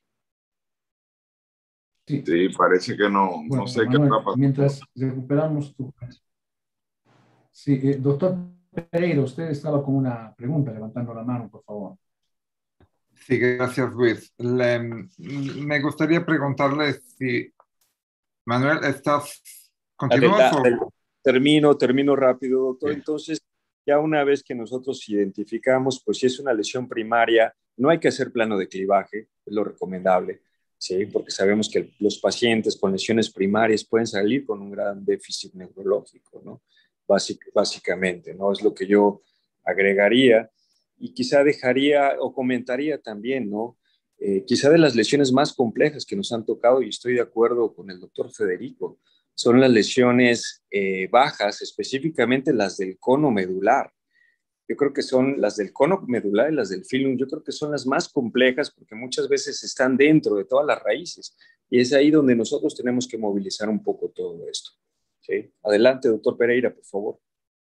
Sí, sí, parece que no, bueno, no sé Manuel, qué está pasando. Mientras recuperamos tu... Sí, eh, doctor Pereira, usted estaba con una pregunta, levantando la mano, por favor. Sí, gracias, Luis. Le, me gustaría preguntarle si, Manuel, ¿estás... ¿Continúas? Adelante, o... Termino, termino rápido, doctor. Sí. Entonces, ya una vez que nosotros identificamos, pues si es una lesión primaria, no hay que hacer plano de clivaje, es lo recomendable, ¿sí? Porque sabemos que los pacientes con lesiones primarias pueden salir con un gran déficit neurológico, ¿no? Básic, básicamente, ¿no? Es lo que yo agregaría, y quizá dejaría o comentaría también, ¿no? Eh, quizá de las lesiones más complejas que nos han tocado, y estoy de acuerdo con el doctor Federico, son las lesiones eh, bajas, específicamente las del cono medular. Yo creo que son las del cono medular y las del filum, yo creo que son las más complejas, porque muchas veces están dentro de todas las raíces, y es ahí donde nosotros tenemos que movilizar un poco todo esto. ¿Sí? Adelante, doctor Pereira, por favor.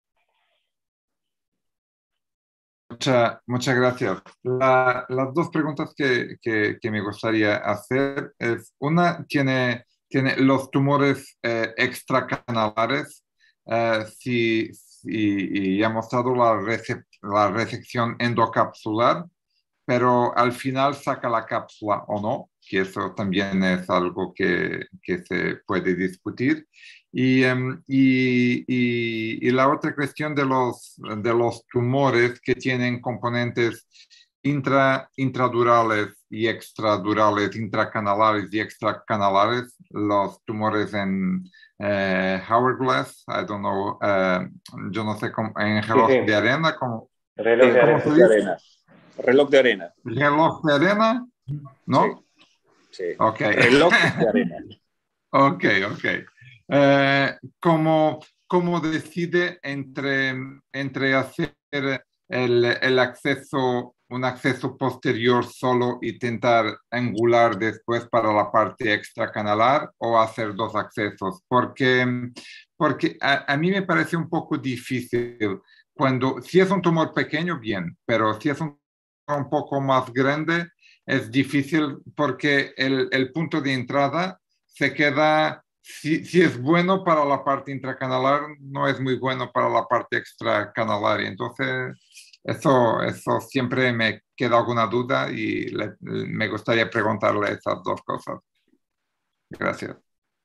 Mucha, muchas gracias. La, las dos preguntas que, que, que me gustaría hacer es, una, tiene, tiene los tumores eh, extracanalares, eh, si, si, y ha mostrado la, rece, la resección endocapsular, pero al final saca la cápsula o no, que eso también es algo que, que se puede discutir. Y, um, y, y, y la otra cuestión de los, de los tumores que tienen componentes intra, intradurales y extradurales, intracanalares y extracanalares, los tumores en uh, hourglass, I don't know, uh, yo no sé, cómo, en reloj sí, sí. de arena, como, reloj de, ¿cómo se de arena. Reloj de arena. Reloj de arena, ¿no? Sí. sí. Ok. Reloj de arena. Ok, ok. Eh, ¿cómo, ¿Cómo decide entre, entre hacer el, el acceso, un acceso posterior solo y tentar angular después para la parte extracanalar, o hacer dos accesos? Porque, porque a, a mí me parece un poco difícil cuando, si es un tumor pequeño, bien, pero si es un un poco más grande, es difícil porque el, el punto de entrada se queda, si, si es bueno para la parte intracanalar, no es muy bueno para la parte extracanalar. Y entonces, eso, eso siempre me queda alguna duda, y le, me gustaría preguntarle esas dos cosas. Gracias.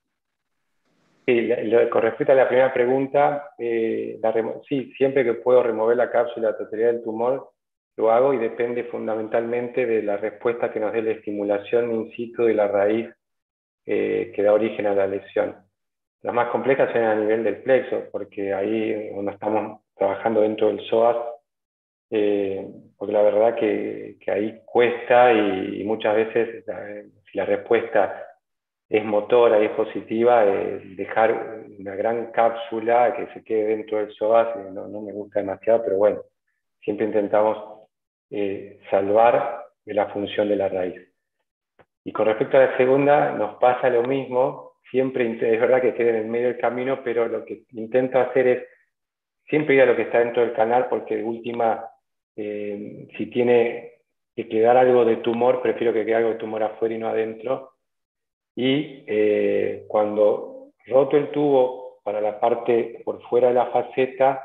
Sí, lo, con respecto a la primera pregunta, eh, la sí, siempre que puedo remover la cápsula, la totalidad del tumor, lo hago, y depende fundamentalmente de la respuesta que nos dé la estimulación in situ de la raíz eh, que da origen a la lesión. Las más complejas son a nivel del plexo, porque ahí cuando estamos trabajando dentro del psoas, eh, porque la verdad que, que ahí cuesta, y, y muchas veces eh, si la respuesta es motora y es positiva, eh, dejar una gran cápsula que se quede dentro del psoas eh, no, no me gusta demasiado, pero bueno, siempre intentamos Eh, salvar de la función de la raíz. Y con respecto a la segunda, nos pasa lo mismo, siempre es verdad que queda en el medio del camino, pero lo que intento hacer es siempre ir a lo que está dentro del canal, porque de última, eh, si tiene que quedar algo de tumor, prefiero que quede algo de tumor afuera y no adentro. Y eh, cuando roto el tubo para la parte por fuera de la faceta,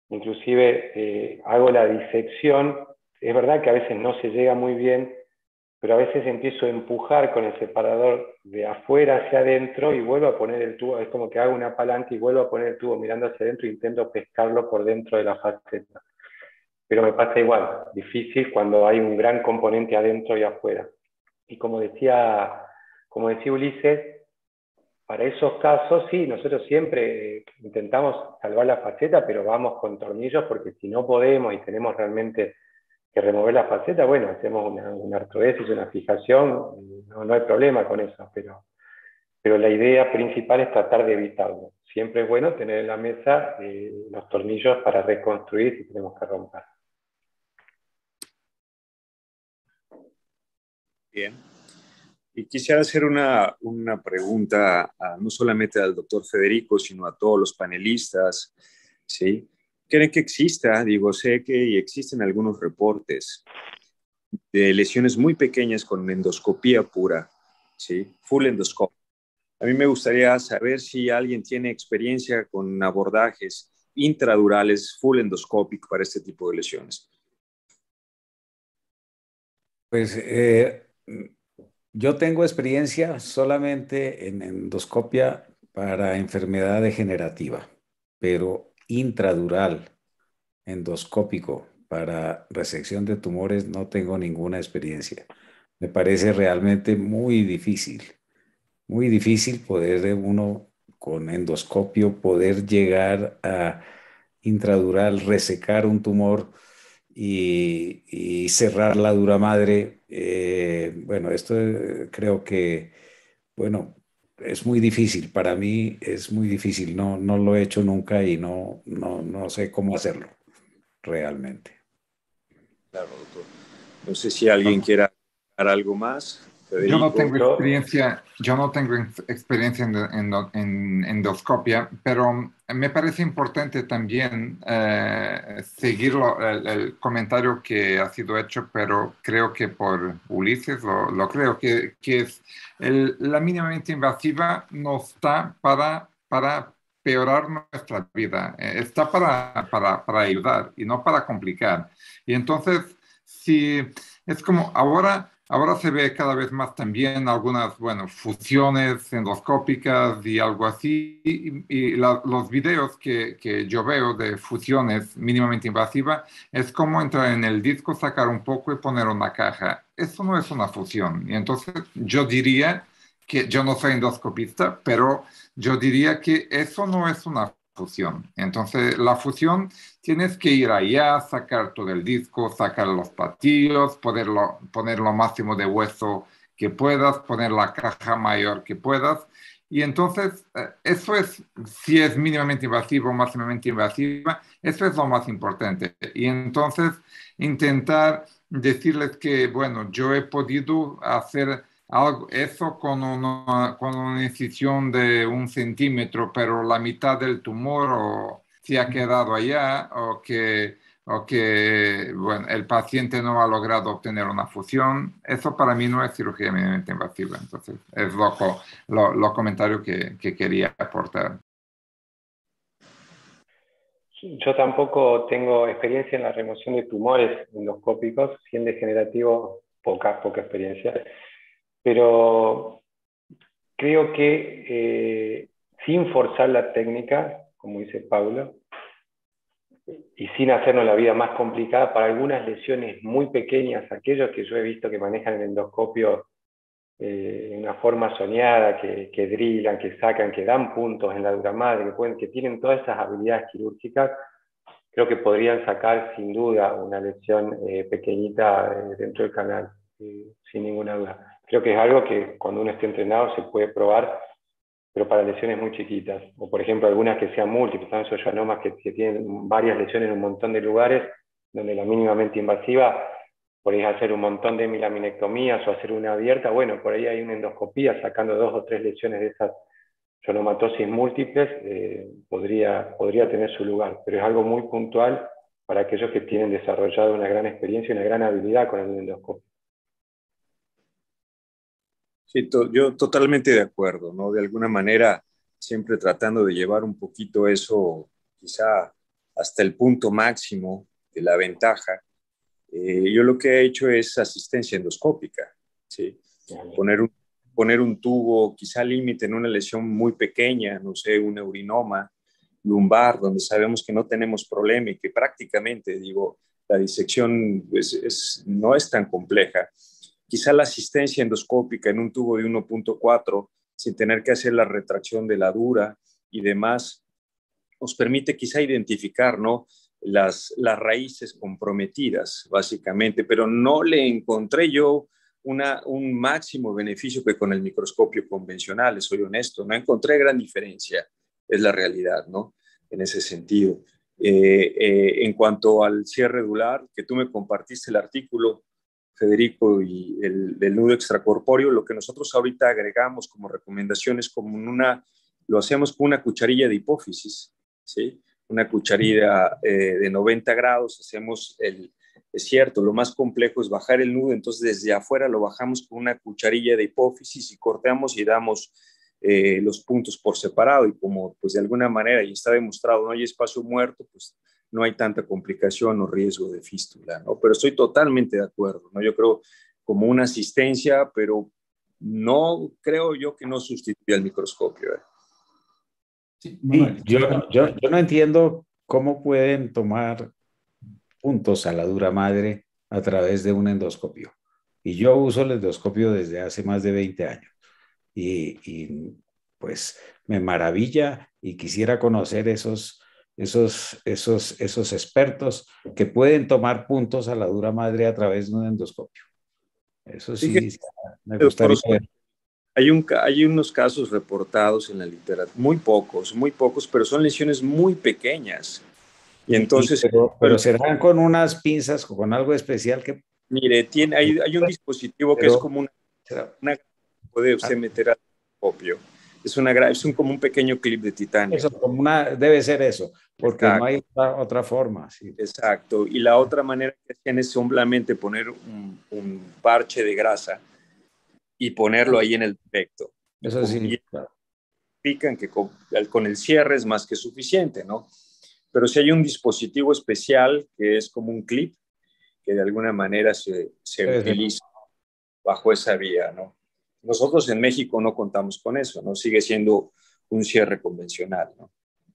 inclusive eh, hago la disección. Es verdad que a veces no se llega muy bien, pero a veces empiezo a empujar con el separador de afuera hacia adentro y vuelvo a poner el tubo, es como que hago una palanca y vuelvo a poner el tubo mirando hacia adentro e intento pescarlo por dentro de la faceta. Pero me pasa igual, difícil cuando hay un gran componente adentro y afuera. Y como decía, como decía Ulises, para esos casos, sí, nosotros siempre intentamos salvar la faceta, pero vamos con tornillos porque si no podemos y tenemos realmente que remover la faceta, bueno, hacemos una, una artrodesis, una fijación, no, no hay problema con eso, pero, pero la idea principal es tratar de evitarlo. Siempre es bueno tener en la mesa eh, los tornillos para reconstruir si tenemos que romper. Bien. Y quisiera hacer una, una pregunta a, no solamente al doctor Federico, sino a todos los panelistas, ¿sí? ¿Creen que exista? Digo, sé que existen algunos reportes de lesiones muy pequeñas con endoscopía pura, ¿sí? Full endoscopy. A mí me gustaría saber si alguien tiene experiencia con abordajes intradurales full endoscópico para este tipo de lesiones. Pues eh, yo tengo experiencia solamente en endoscopia para enfermedad degenerativa, pero intradural, endoscópico, para resección de tumores no tengo ninguna experiencia. Me parece realmente muy difícil, muy difícil poder uno con endoscopio poder llegar a intradural, resecar un tumor y, y cerrar la dura madre. Eh, bueno, esto eh, creo que, bueno, es muy difícil. Para mí es muy difícil. No, no lo he hecho nunca y no, no, no sé cómo hacerlo realmente. Claro, doctor. No sé si alguien quiera agregar algo más. Federico. Yo no tengo experiencia, yo no tengo experiencia en, en, en endoscopia, pero me parece importante también eh, seguir lo, el, el comentario que ha sido hecho, pero creo que por Ulises, lo, lo creo, que, que es el, la mínimamente invasiva no está para, para peorar nuestra vida, está para, para, para ayudar y no para complicar. Y entonces, si es como ahora... Ahora se ve cada vez más también algunas, bueno, fusiones endoscópicas y algo así. Y, y la, los videos que, que yo veo de fusiones mínimamente invasivas es como entrar en el disco, sacar un poco y poner una caja. Eso no es una fusión. Y entonces yo diría que yo no soy endoscopista, pero yo diría que eso no es una fusión. Entonces, la fusión tienes que ir allá, sacar todo el disco, sacar los platillos, ponerlo, poner lo máximo de hueso que puedas, poner la caja mayor que puedas. Y entonces, eso es, si es mínimamente invasivo o máximamente invasiva, eso es lo más importante. Y entonces, intentar decirles que, bueno, yo he podido hacer algo, eso con una, con una incisión de un centímetro, pero la mitad del tumor o se ha quedado allá o que, o que bueno, el paciente no ha logrado obtener una fusión. Eso para mí no es cirugía mínimamente invasiva. Entonces, es lo, lo, lo comentario que, que quería aportar. Yo tampoco tengo experiencia en la remoción de tumores endoscópicos, si en degenerativo, poca, poca experiencia. Pero creo que eh, sin forzar la técnica, como dice Paulo, y sin hacernos la vida más complicada, para algunas lesiones muy pequeñas, aquellos que yo he visto que manejan el endoscopio eh, en una forma soñada, que, que drilan, que sacan, que dan puntos en la dura madre, que, pueden, que tienen todas esas habilidades quirúrgicas, creo que podrían sacar sin duda una lesión eh, pequeñita eh, dentro del canal, eh, sin ninguna duda. Creo que es algo que cuando uno esté entrenado se puede probar, pero para lesiones muy chiquitas. O por ejemplo algunas que sean múltiples, son soyanomas que, que tienen varias lesiones en un montón de lugares, donde la mínimamente invasiva, podéis hacer un montón de milaminectomías o hacer una abierta, bueno, por ahí hay una endoscopía sacando dos o tres lesiones de esas sonomatosis múltiples, eh, podría, podría tener su lugar, pero es algo muy puntual para aquellos que tienen desarrollado una gran experiencia y una gran habilidad con el endoscopio. Sí, to, yo totalmente de acuerdo, ¿no? De alguna manera, siempre tratando de llevar un poquito eso, quizá hasta el punto máximo de la ventaja. Eh, yo lo que he hecho es asistencia endoscópica, ¿sí? Poner un, poner un tubo quizá límite en una lesión muy pequeña, no sé, un neurinoma lumbar, donde sabemos que no tenemos problema y que prácticamente, digo, la disección es, es, no es tan compleja. Quizá la asistencia endoscópica en un tubo de uno punto cuatro, sin tener que hacer la retracción de la dura y demás, nos permite quizá identificar, ¿no?, las, las raíces comprometidas, básicamente, pero no le encontré yo una, un máximo beneficio que con el microscopio convencional, soy honesto, no encontré gran diferencia, es la realidad, ¿no?, en ese sentido. Eh, eh, en cuanto al cierre dular, que tú me compartiste el artículo, Federico, y el del nudo extracorpóreo, lo que nosotros ahorita agregamos como recomendaciones, como una, lo hacemos con una cucharilla de hipófisis, ¿sí? Una cucharilla eh, de noventa grados, hacemos el, es cierto, lo más complejo es bajar el nudo, entonces desde afuera lo bajamos con una cucharilla de hipófisis y cortamos y damos eh, los puntos por separado, y como pues de alguna manera, y está demostrado, no hay espacio muerto, pues no hay tanta complicación o riesgo de fístula, ¿no? Pero estoy totalmente de acuerdo, ¿no? Yo creo como una asistencia, pero no creo yo que no sustituya el microscopio, ¿eh? Sí, Manuel, sí, yo, yo, yo no entiendo cómo pueden tomar puntos a la dura madre a través de un endoscopio. Y yo uso el endoscopio desde hace más de veinte años. Y, y pues me maravilla y quisiera conocer esos, esos, esos, esos expertos que pueden tomar puntos a la dura madre a través de un endoscopio. Eso sí, sí me gustaría ver. Hay, un, hay unos casos reportados en la literatura, muy pocos, muy pocos, pero son lesiones muy pequeñas. Y entonces... Y, pero, pero serán con unas pinzas, con algo especial que... Mire, tiene, hay, hay un dispositivo pero, que es como una... una puede usted meter al endoscopio. Es, una, es un, como un pequeño clip de titanio. Eso, como una, debe ser eso, porque exacto, no hay otra, otra forma. Sí. Exacto. Y la otra manera que hacen es simplemente poner un, un parche de grasa y ponerlo ahí en el defecto. Eso sí, claro. Pican que con, con el cierre es más que suficiente, ¿no? Pero si hay un dispositivo especial que es como un clip que de alguna manera se, se utiliza bajo esa vía, ¿no? Nosotros en México no contamos con eso, ¿no? Sigue siendo un cierre convencional, ¿no?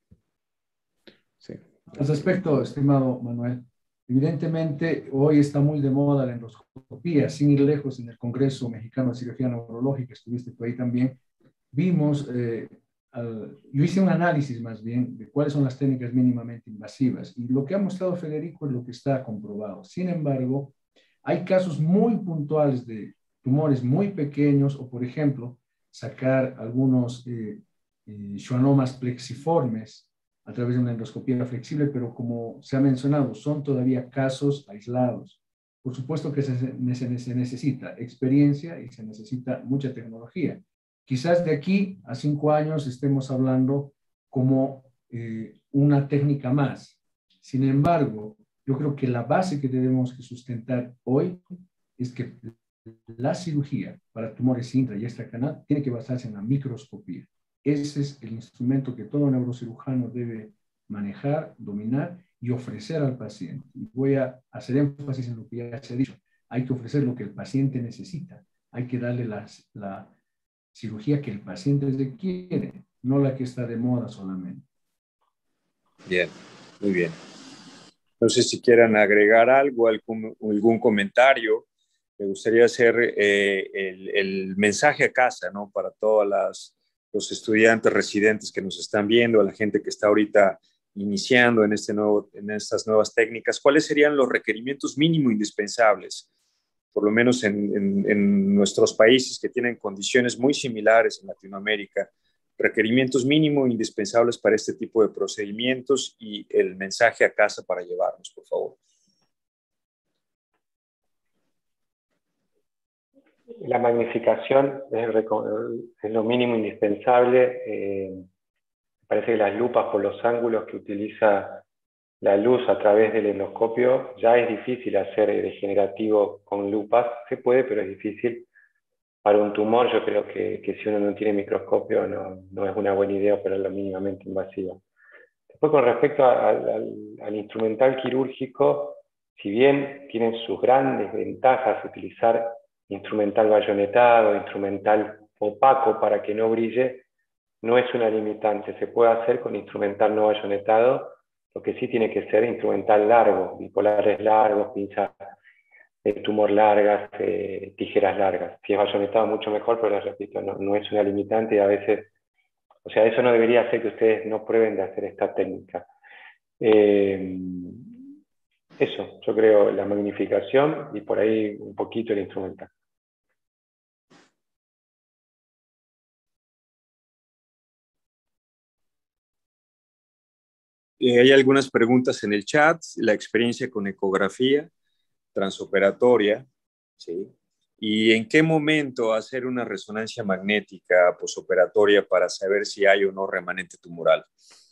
Sí. Al respecto, estimado Manuel, evidentemente hoy está muy de moda la endoscopía. Sin ir lejos, en el Congreso Mexicano de Cirugía Neurológica, estuviste tú ahí también, vimos, eh, al, yo hice un análisis más bien de cuáles son las técnicas mínimamente invasivas, y lo que ha mostrado Federico es lo que está comprobado. Sin embargo, hay casos muy puntuales de tumores muy pequeños, o por ejemplo, sacar algunos eh, eh, schwannomas plexiformes a través de una endoscopía flexible, pero como se ha mencionado, son todavía casos aislados. Por supuesto que se, se, se necesita experiencia y se necesita mucha tecnología. Quizás de aquí a cinco años estemos hablando como eh, una técnica más. Sin embargo, yo creo que la base que debemos que sustentar hoy es que la cirugía para tumores intra y extracanal tiene que basarse en la microscopía. Ese es el instrumento que todo neurocirujano debe manejar, dominar y ofrecer al paciente. Y voy a hacer énfasis en lo que ya se ha dicho. Hay que ofrecer lo que el paciente necesita. Hay que darle la, la cirugía que el paciente requiere, no la que está de moda solamente. Bien, muy bien. No sé si quieran agregar algo, algún, algún comentario. Me gustaría hacer eh, el, el mensaje a casa, ¿no? Para todas las los estudiantes residentes que nos están viendo, a la gente que está ahorita iniciando en, este nuevo, en estas nuevas técnicas, ¿cuáles serían los requerimientos mínimos indispensables? Por lo menos en, en, en nuestros países que tienen condiciones muy similares en Latinoamérica, requerimientos mínimos indispensables para este tipo de procedimientos y el mensaje a casa para llevarnos, por favor. La magnificación es, es lo mínimo indispensable. Eh, me parece que las lupas por los ángulos que utiliza la luz a través del endoscopio, ya es difícil hacer degenerativo con lupas. Se puede, pero es difícil. Para un tumor yo creo que, que si uno no tiene microscopio no, no es una buena idea operarlo mínimamente invasivo. Después, con respecto a, a, al, al instrumental quirúrgico, si bien tienen sus grandes ventajas utilizar instrumental bayonetado, instrumental opaco para que no brille, no es una limitante. Se puede hacer con instrumental no bayonetado, lo que sí tiene que ser instrumental largo, bipolares largos, pinzas de tumor largas, eh, tijeras largas. Si es bayonetado mucho mejor, pero les repito, no, no es una limitante y a veces, o sea, eso no debería hacer que ustedes no prueben de hacer esta técnica. Eh, eso, yo creo, la magnificación y por ahí un poquito el instrumental. Eh, hay algunas preguntas en el chat. La experiencia con ecografía transoperatoria, ¿sí? ¿Y en qué momento hacer una resonancia magnética posoperatoria para saber si hay o no remanente tumoral?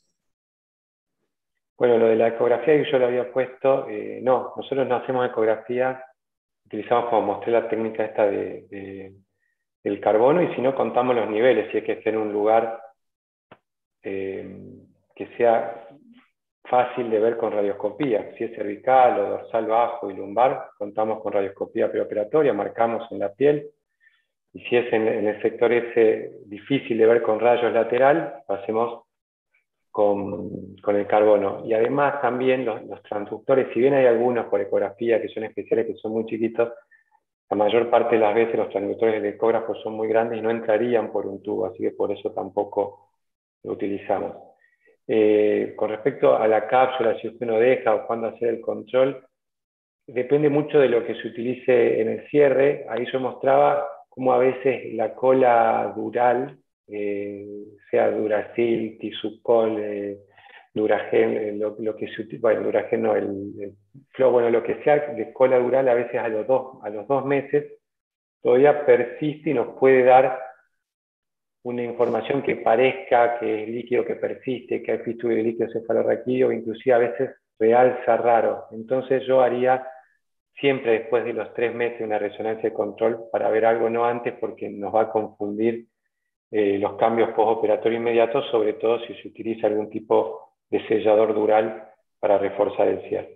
Bueno, lo de la ecografía que yo le había puesto, eh, no, nosotros no hacemos ecografía, utilizamos como mostré la técnica esta de, de, del carbono, y si no contamos los niveles, si es que esté en un lugar eh, que sea fácil de ver con radioscopía. Si es cervical o dorsal bajo y lumbar, contamos con radioscopía preoperatoria, marcamos en la piel, y si es en, en el sector ese difícil de ver con rayos lateral, lo hacemos con, con el carbono. Y además también los, los transductores, si bien hay algunos por ecografía que son especiales, que son muy chiquitos, la mayor parte de las veces los transductores del ecógrafo son muy grandes y no entrarían por un tubo, así que por eso tampoco lo utilizamos. Eh, con respecto a la cápsula, si usted no deja o cuándo hacer el control, depende mucho de lo que se utilice en el cierre. Ahí yo mostraba cómo a veces la cola dural, eh, sea Duracil, Tissucol, eh, Duragen, eh, lo, lo que se utiliza, bueno, Duragen no, el, el Flow, bueno, lo que sea de cola dural, a veces a los dos, a los dos meses todavía persiste y nos puede dar una información que parezca que es líquido que persiste, que hay fístula de líquido cefalorraquídeo, o inclusive a veces realza raro. Entonces yo haría siempre después de los tres meses una resonancia de control para ver algo, no antes, porque nos va a confundir eh, los cambios postoperatorios inmediatos, sobre todo si se utiliza algún tipo de sellador dural para reforzar el cierre.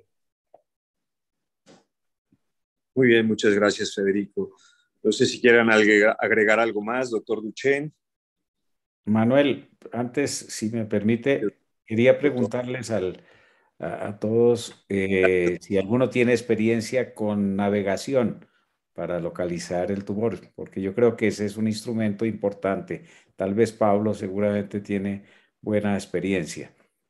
Muy bien, muchas gracias, Federico. No sé si quieran agregar algo más, doctor Duchenne. Manuel, antes, si me permite, quería preguntarles al, a, a todos eh, si alguno tiene experiencia con navegación para localizar el tumor, porque yo creo que ese es un instrumento importante. Tal vez Pablo seguramente tiene buena experiencia.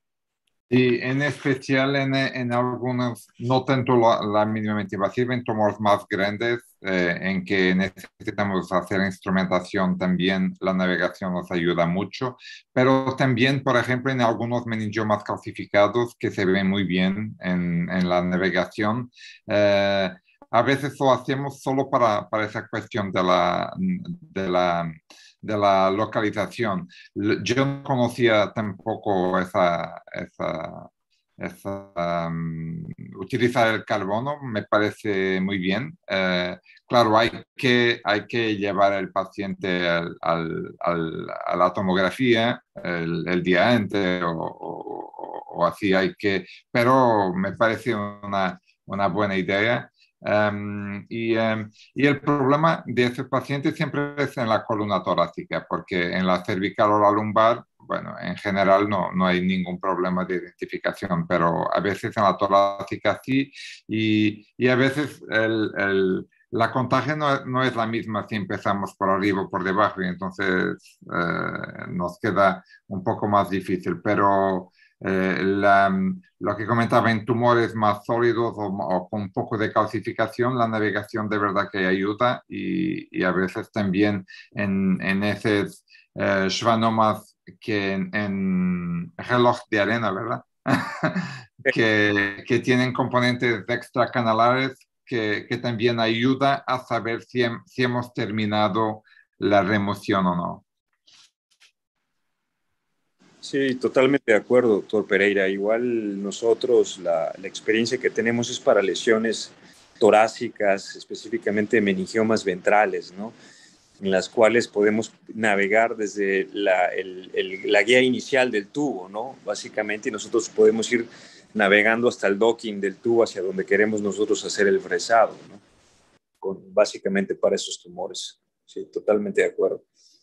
Y en especial en, en algunos, no tanto la, la mínimamente invasiva, en tumores más grandes, eh, en que necesitamos hacer instrumentación también, la navegación nos ayuda mucho, pero también, por ejemplo, en algunos meningiomas calcificados que se ven muy bien en, en la navegación, eh, a veces lo hacemos solo para, para esa cuestión de la... De la de la localización. Yo no conocía tampoco esa, esa, esa um, utilizar el carbono, me parece muy bien. Eh, claro, hay que, hay que llevar al paciente al, al, al, a la tomografía el, el día antes o, o, o así, hay que, pero me parece una, una buena idea. Um, y, um, y el problema de esos pacientes siempre es en la columna torácica, porque en la cervical o la lumbar, bueno, en general no, no hay ningún problema de identificación, pero a veces en la torácica sí, y, y a veces el, el, la contagio no, no es la misma si empezamos por arriba o por debajo, y entonces eh, nos queda un poco más difícil, pero... Eh, la, lo que comentaba en tumores más sólidos o, o con un poco de calcificación, la navegación de verdad que ayuda y, y a veces también en, en esos eh, schwannomas que en, en reloj de arena, ¿verdad? que, que tienen componentes extracanalares que, que también ayuda a saber si, si hemos terminado la remoción o no. Sí, totalmente de acuerdo, doctor Pereira. Igual nosotros la, la experiencia que tenemos es para lesiones torácicas, específicamente meningiomas ventrales, ¿no? En las cuales podemos navegar desde la, el, el, la guía inicial del tubo, ¿no? Básicamente, y nosotros podemos ir navegando hasta el docking del tubo hacia donde queremos nosotros hacer el fresado, ¿no? con, básicamente para esos tumores. Sí, totalmente de acuerdo.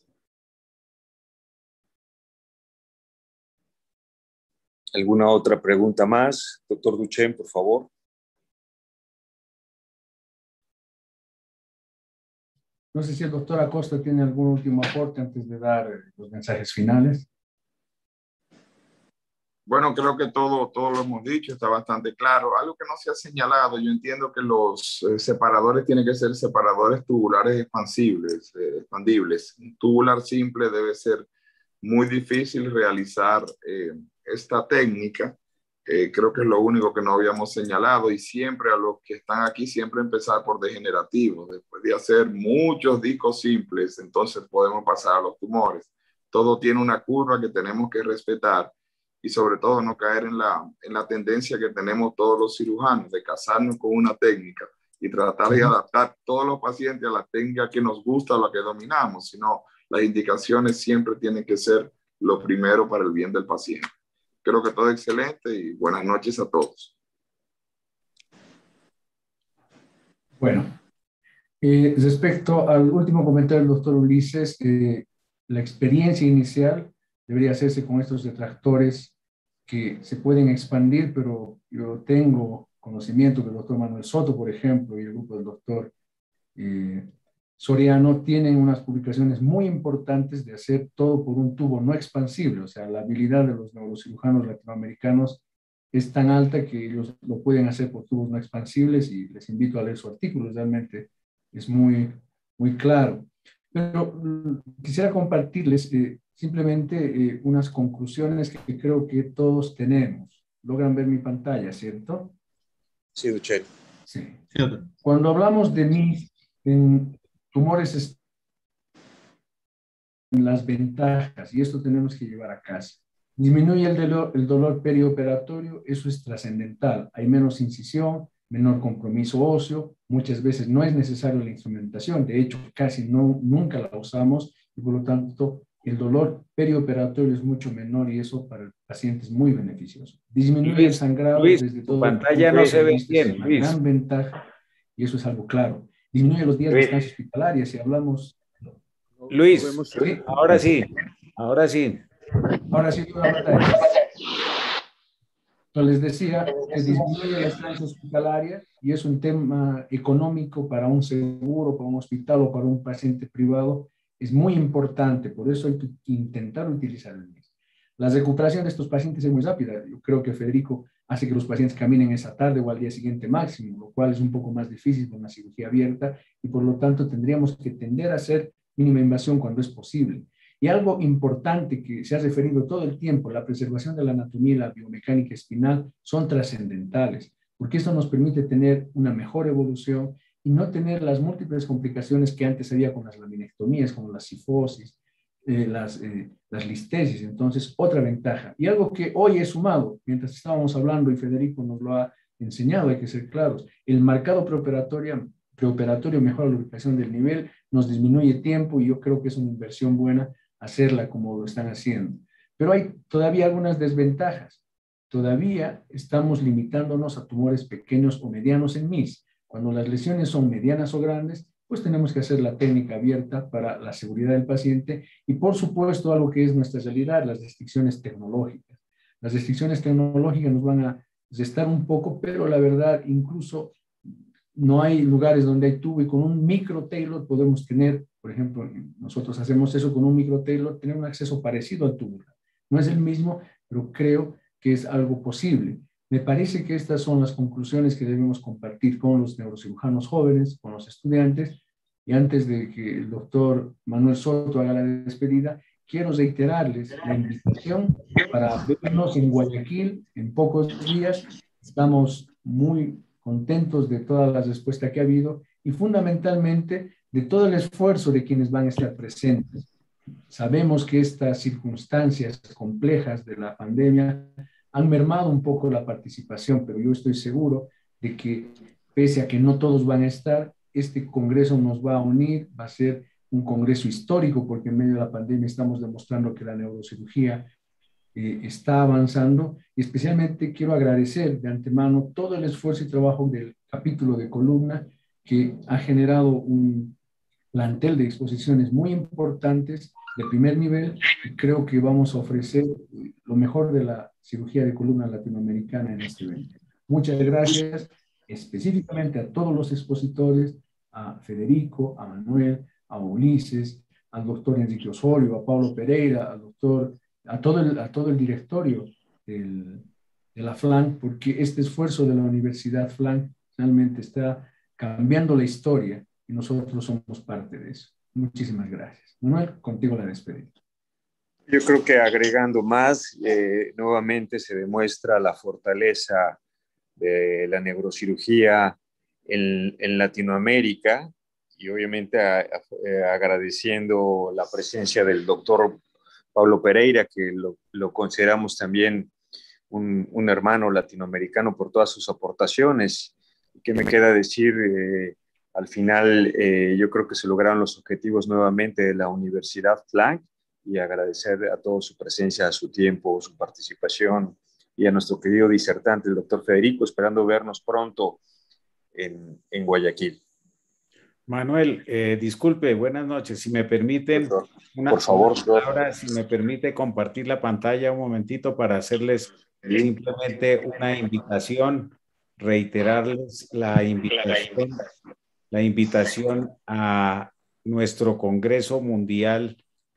¿Alguna otra pregunta más? Doctor Duchenne, por favor. No sé si el doctor Acosta tiene algún último aporte antes de dar los mensajes finales. Bueno, creo que todo, todo lo hemos dicho, está bastante claro. Algo que no se ha señalado, yo entiendo que los eh, separadores tienen que ser separadores tubulares expansibles, eh, expandibles. Un tubular simple debe ser muy difícil realizar eh, esta técnica. Eh, creo que es lo único que no habíamos señalado, y siempre a los que están aquí, siempre empezar por degenerativos. Después de hacer muchos discos simples, entonces podemos pasar a los tumores. Todo tiene una curva que tenemos que respetar, y sobre todo no caer en la, en la tendencia que tenemos todos los cirujanos de casarnos con una técnica y tratar de adaptar todos los pacientes a la técnica que nos gusta o la que dominamos, sino las indicaciones siempre tienen que ser lo primero para el bien del paciente. Creo que todo excelente y buenas noches a todos. Bueno, eh, respecto al último comentario del doctor Ulises, eh, la experiencia inicial debería hacerse con estos detractores que se pueden expandir, pero yo tengo conocimiento del doctor Manuel Soto, por ejemplo, y el grupo del doctor eh, Soriano tienen unas publicaciones muy importantes de hacer todo por un tubo no expansible. O sea, la habilidad de los neurocirujanos latinoamericanos es tan alta que ellos lo pueden hacer por tubos no expansibles, y les invito a leer su artículo, realmente es muy, muy claro. Pero mm, quisiera compartirles eh, simplemente eh, unas conclusiones que creo que todos tenemos. Logran ver mi pantalla, ¿cierto? Sí, Duchenne. Sí. Cuando hablamos de mí en tumores, en las ventajas, y esto tenemos que llevar a casa. Disminuye el dolor, el dolor perioperatorio, eso es trascendental. Hay menos incisión, menor compromiso óseo, muchas veces no es necesario la instrumentación, de hecho casi no, nunca la usamos, y por lo tanto el dolor perioperatorio es mucho menor, y eso para el paciente es muy beneficioso. Disminuye Luis, el sangrado Luis, desde tu todo pantalla el no se ve es bien, una Luis. gran ventaja, y eso es algo claro. Disminuye los días Luis. de estancia hospitalaria, si hablamos... Luis, ¿Sí? ahora sí, ahora sí. Ahora sí, una pantalla. Yo les decía que disminuye la estancia hospitalaria, y es un tema económico para un seguro, para un hospital o para un paciente privado. Es muy importante, por eso hay que intentar utilizar el M I S. La recuperación de estos pacientes es muy rápida. Yo creo que Federico hace que los pacientes caminen esa tarde o al día siguiente máximo, lo cual es un poco más difícil con una cirugía abierta, y por lo tanto tendríamos que tender a hacer mínima invasión cuando es posible. Y algo importante que se ha referido todo el tiempo, la preservación de la anatomía y la biomecánica espinal son trascendentales, porque esto nos permite tener una mejor evolución y no tener las múltiples complicaciones que antes había con las laminectomías, como la cifosis, eh, las, eh, las listesis. Entonces, otra ventaja. Y algo que hoy he sumado, mientras estábamos hablando y Federico nos lo ha enseñado, hay que ser claros, el marcado preoperatorio, preoperatorio mejora la ubicación del nivel, nos disminuye tiempo, y yo creo que es una inversión buena hacerla como lo están haciendo. Pero hay todavía algunas desventajas. Todavía estamos limitándonos a tumores pequeños o medianos en M I S. Cuando las lesiones son medianas o grandes, pues tenemos que hacer la técnica abierta para la seguridad del paciente, y por supuesto algo que es nuestra realidad, las restricciones tecnológicas. Las restricciones tecnológicas nos van a restar un poco, pero la verdad, incluso no hay lugares donde hay tubo, y con un micro Taylor podemos tener, por ejemplo, nosotros hacemos eso con un micro Taylor, tener un acceso parecido al tubo. No es el mismo, pero creo que es algo posible. Me parece que estas son las conclusiones que debemos compartir con los neurocirujanos jóvenes, con los estudiantes, y antes de que el doctor Manuel Soto haga la despedida, quiero reiterarles la invitación para vernos en Guayaquil en pocos días. Estamos muy contentos de toda la respuesta que ha habido, y fundamentalmente de todo el esfuerzo de quienes van a estar presentes. Sabemos que estas circunstancias complejas de la pandemia han mermado un poco la participación, pero yo estoy seguro de que, pese a que no todos van a estar, este congreso nos va a unir, va a ser un congreso histórico, porque en medio de la pandemia estamos demostrando que la neurocirugía Eh, está avanzando, y especialmente quiero agradecer de antemano todo el esfuerzo y trabajo del capítulo de columna, que ha generado un plantel de exposiciones muy importantes de primer nivel, y creo que vamos a ofrecer lo mejor de la cirugía de columna latinoamericana en este evento. Muchas gracias específicamente a todos los expositores, a Federico, a Manuel, a Ulises, al doctor Enrique Osorio, a Pablo Pereira, al doctor, a todo el, a todo el directorio del, de la FLANC, porque este esfuerzo de la Universidad FLANC realmente está cambiando la historia y nosotros somos parte de eso. Muchísimas gracias. Manuel, contigo la despedida. Yo creo que agregando más, eh, nuevamente se demuestra la fortaleza de la neurocirugía en, en Latinoamérica, y obviamente a, a, eh, agradeciendo la presencia del doctor Pablo Pereira, que lo, lo consideramos también un, un hermano latinoamericano por todas sus aportaciones. ¿Qué me queda decir? Eh, al final eh, yo creo que se lograron los objetivos nuevamente de la Universidad FLANC, y agradecer a todos su presencia, su tiempo, su participación, y a nuestro querido disertante, el doctor Federico, esperando vernos pronto en, en Guayaquil. Manuel, eh, disculpe, buenas noches. Si me permiten, una, por favor, ahora si me permite compartir la pantalla un momentito para hacerles simplemente una invitación, reiterarles la invitación, la invitación a nuestro Congreso Mundial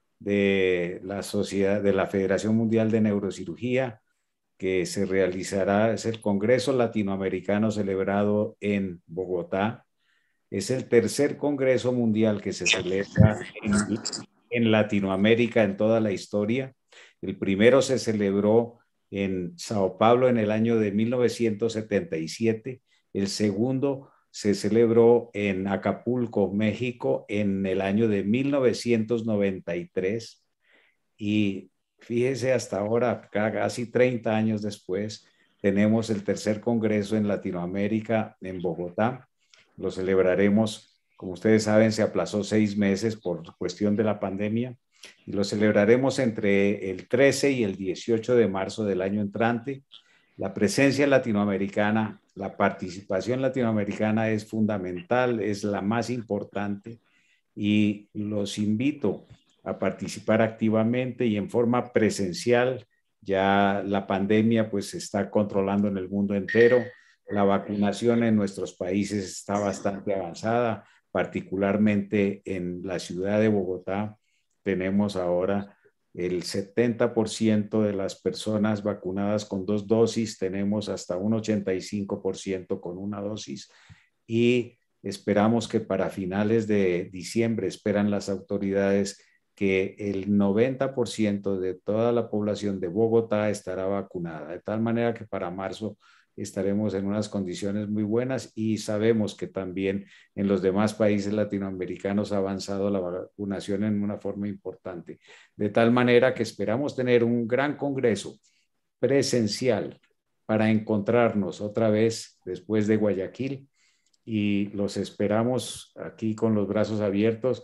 de la Sociedad, de la Federación Mundial de Neurocirugía, que se realizará, es el Congreso Latinoamericano celebrado en Bogotá. Es el tercer Congreso Mundial que se celebra en, en Latinoamérica en toda la historia. El primero se celebró en Sao Paulo en el año de mil novecientos setenta y siete. El segundo se celebró en Acapulco, México, en el año de mil novecientos noventa y tres. Y fíjese, hasta ahora, casi treinta años después, tenemos el tercer Congreso en Latinoamérica en Bogotá. Lo celebraremos, como ustedes saben, se aplazó seis meses por cuestión de la pandemia, y lo celebraremos entre el trece y el dieciocho de marzo del año entrante. La presencia latinoamericana, la participación latinoamericana es fundamental, es la más importante, y los invito a participar activamente y en forma presencial. Ya la pandemia pues se está controlando en el mundo entero. La vacunación en nuestros países está bastante avanzada, particularmente en la ciudad de Bogotá. Tenemos ahora el setenta por ciento de las personas vacunadas con dos dosis, tenemos hasta un ochenta y cinco por ciento con una dosis, y esperamos que para finales de diciembre, esperan las autoridades, que el noventa por ciento de toda la población de Bogotá estará vacunada, de tal manera que para marzo estaremos en unas condiciones muy buenas, y sabemos que también en los demás países latinoamericanos ha avanzado la vacunación en una forma importante, de tal manera que esperamos tener un gran congreso presencial para encontrarnos otra vez después de Guayaquil, y los esperamos aquí con los brazos abiertos.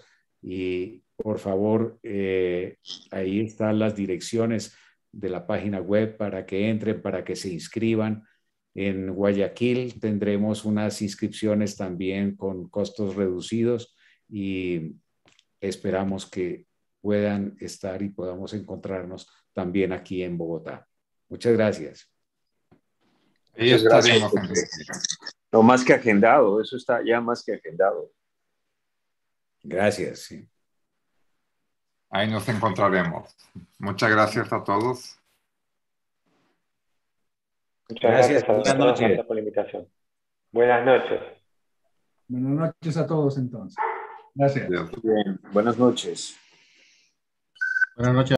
Y por favor, eh, ahí están las direcciones de la página web para que entren, para que se inscriban. En Guayaquil tendremos unas inscripciones también con costos reducidos, y esperamos que puedan estar y podamos encontrarnos también aquí en Bogotá. Muchas gracias. Ahí estaremos, Enrique. No, más que agendado, eso está ya más que agendado. Gracias. Sí. Ahí nos encontraremos. Muchas gracias a todos. Muchas Gracias, gracias, a buenas todos. noches. Gracias por la invitación. Buenas noches. Buenas noches a todos entonces. Gracias. Adiós. Bien, buenas noches. Buenas noches.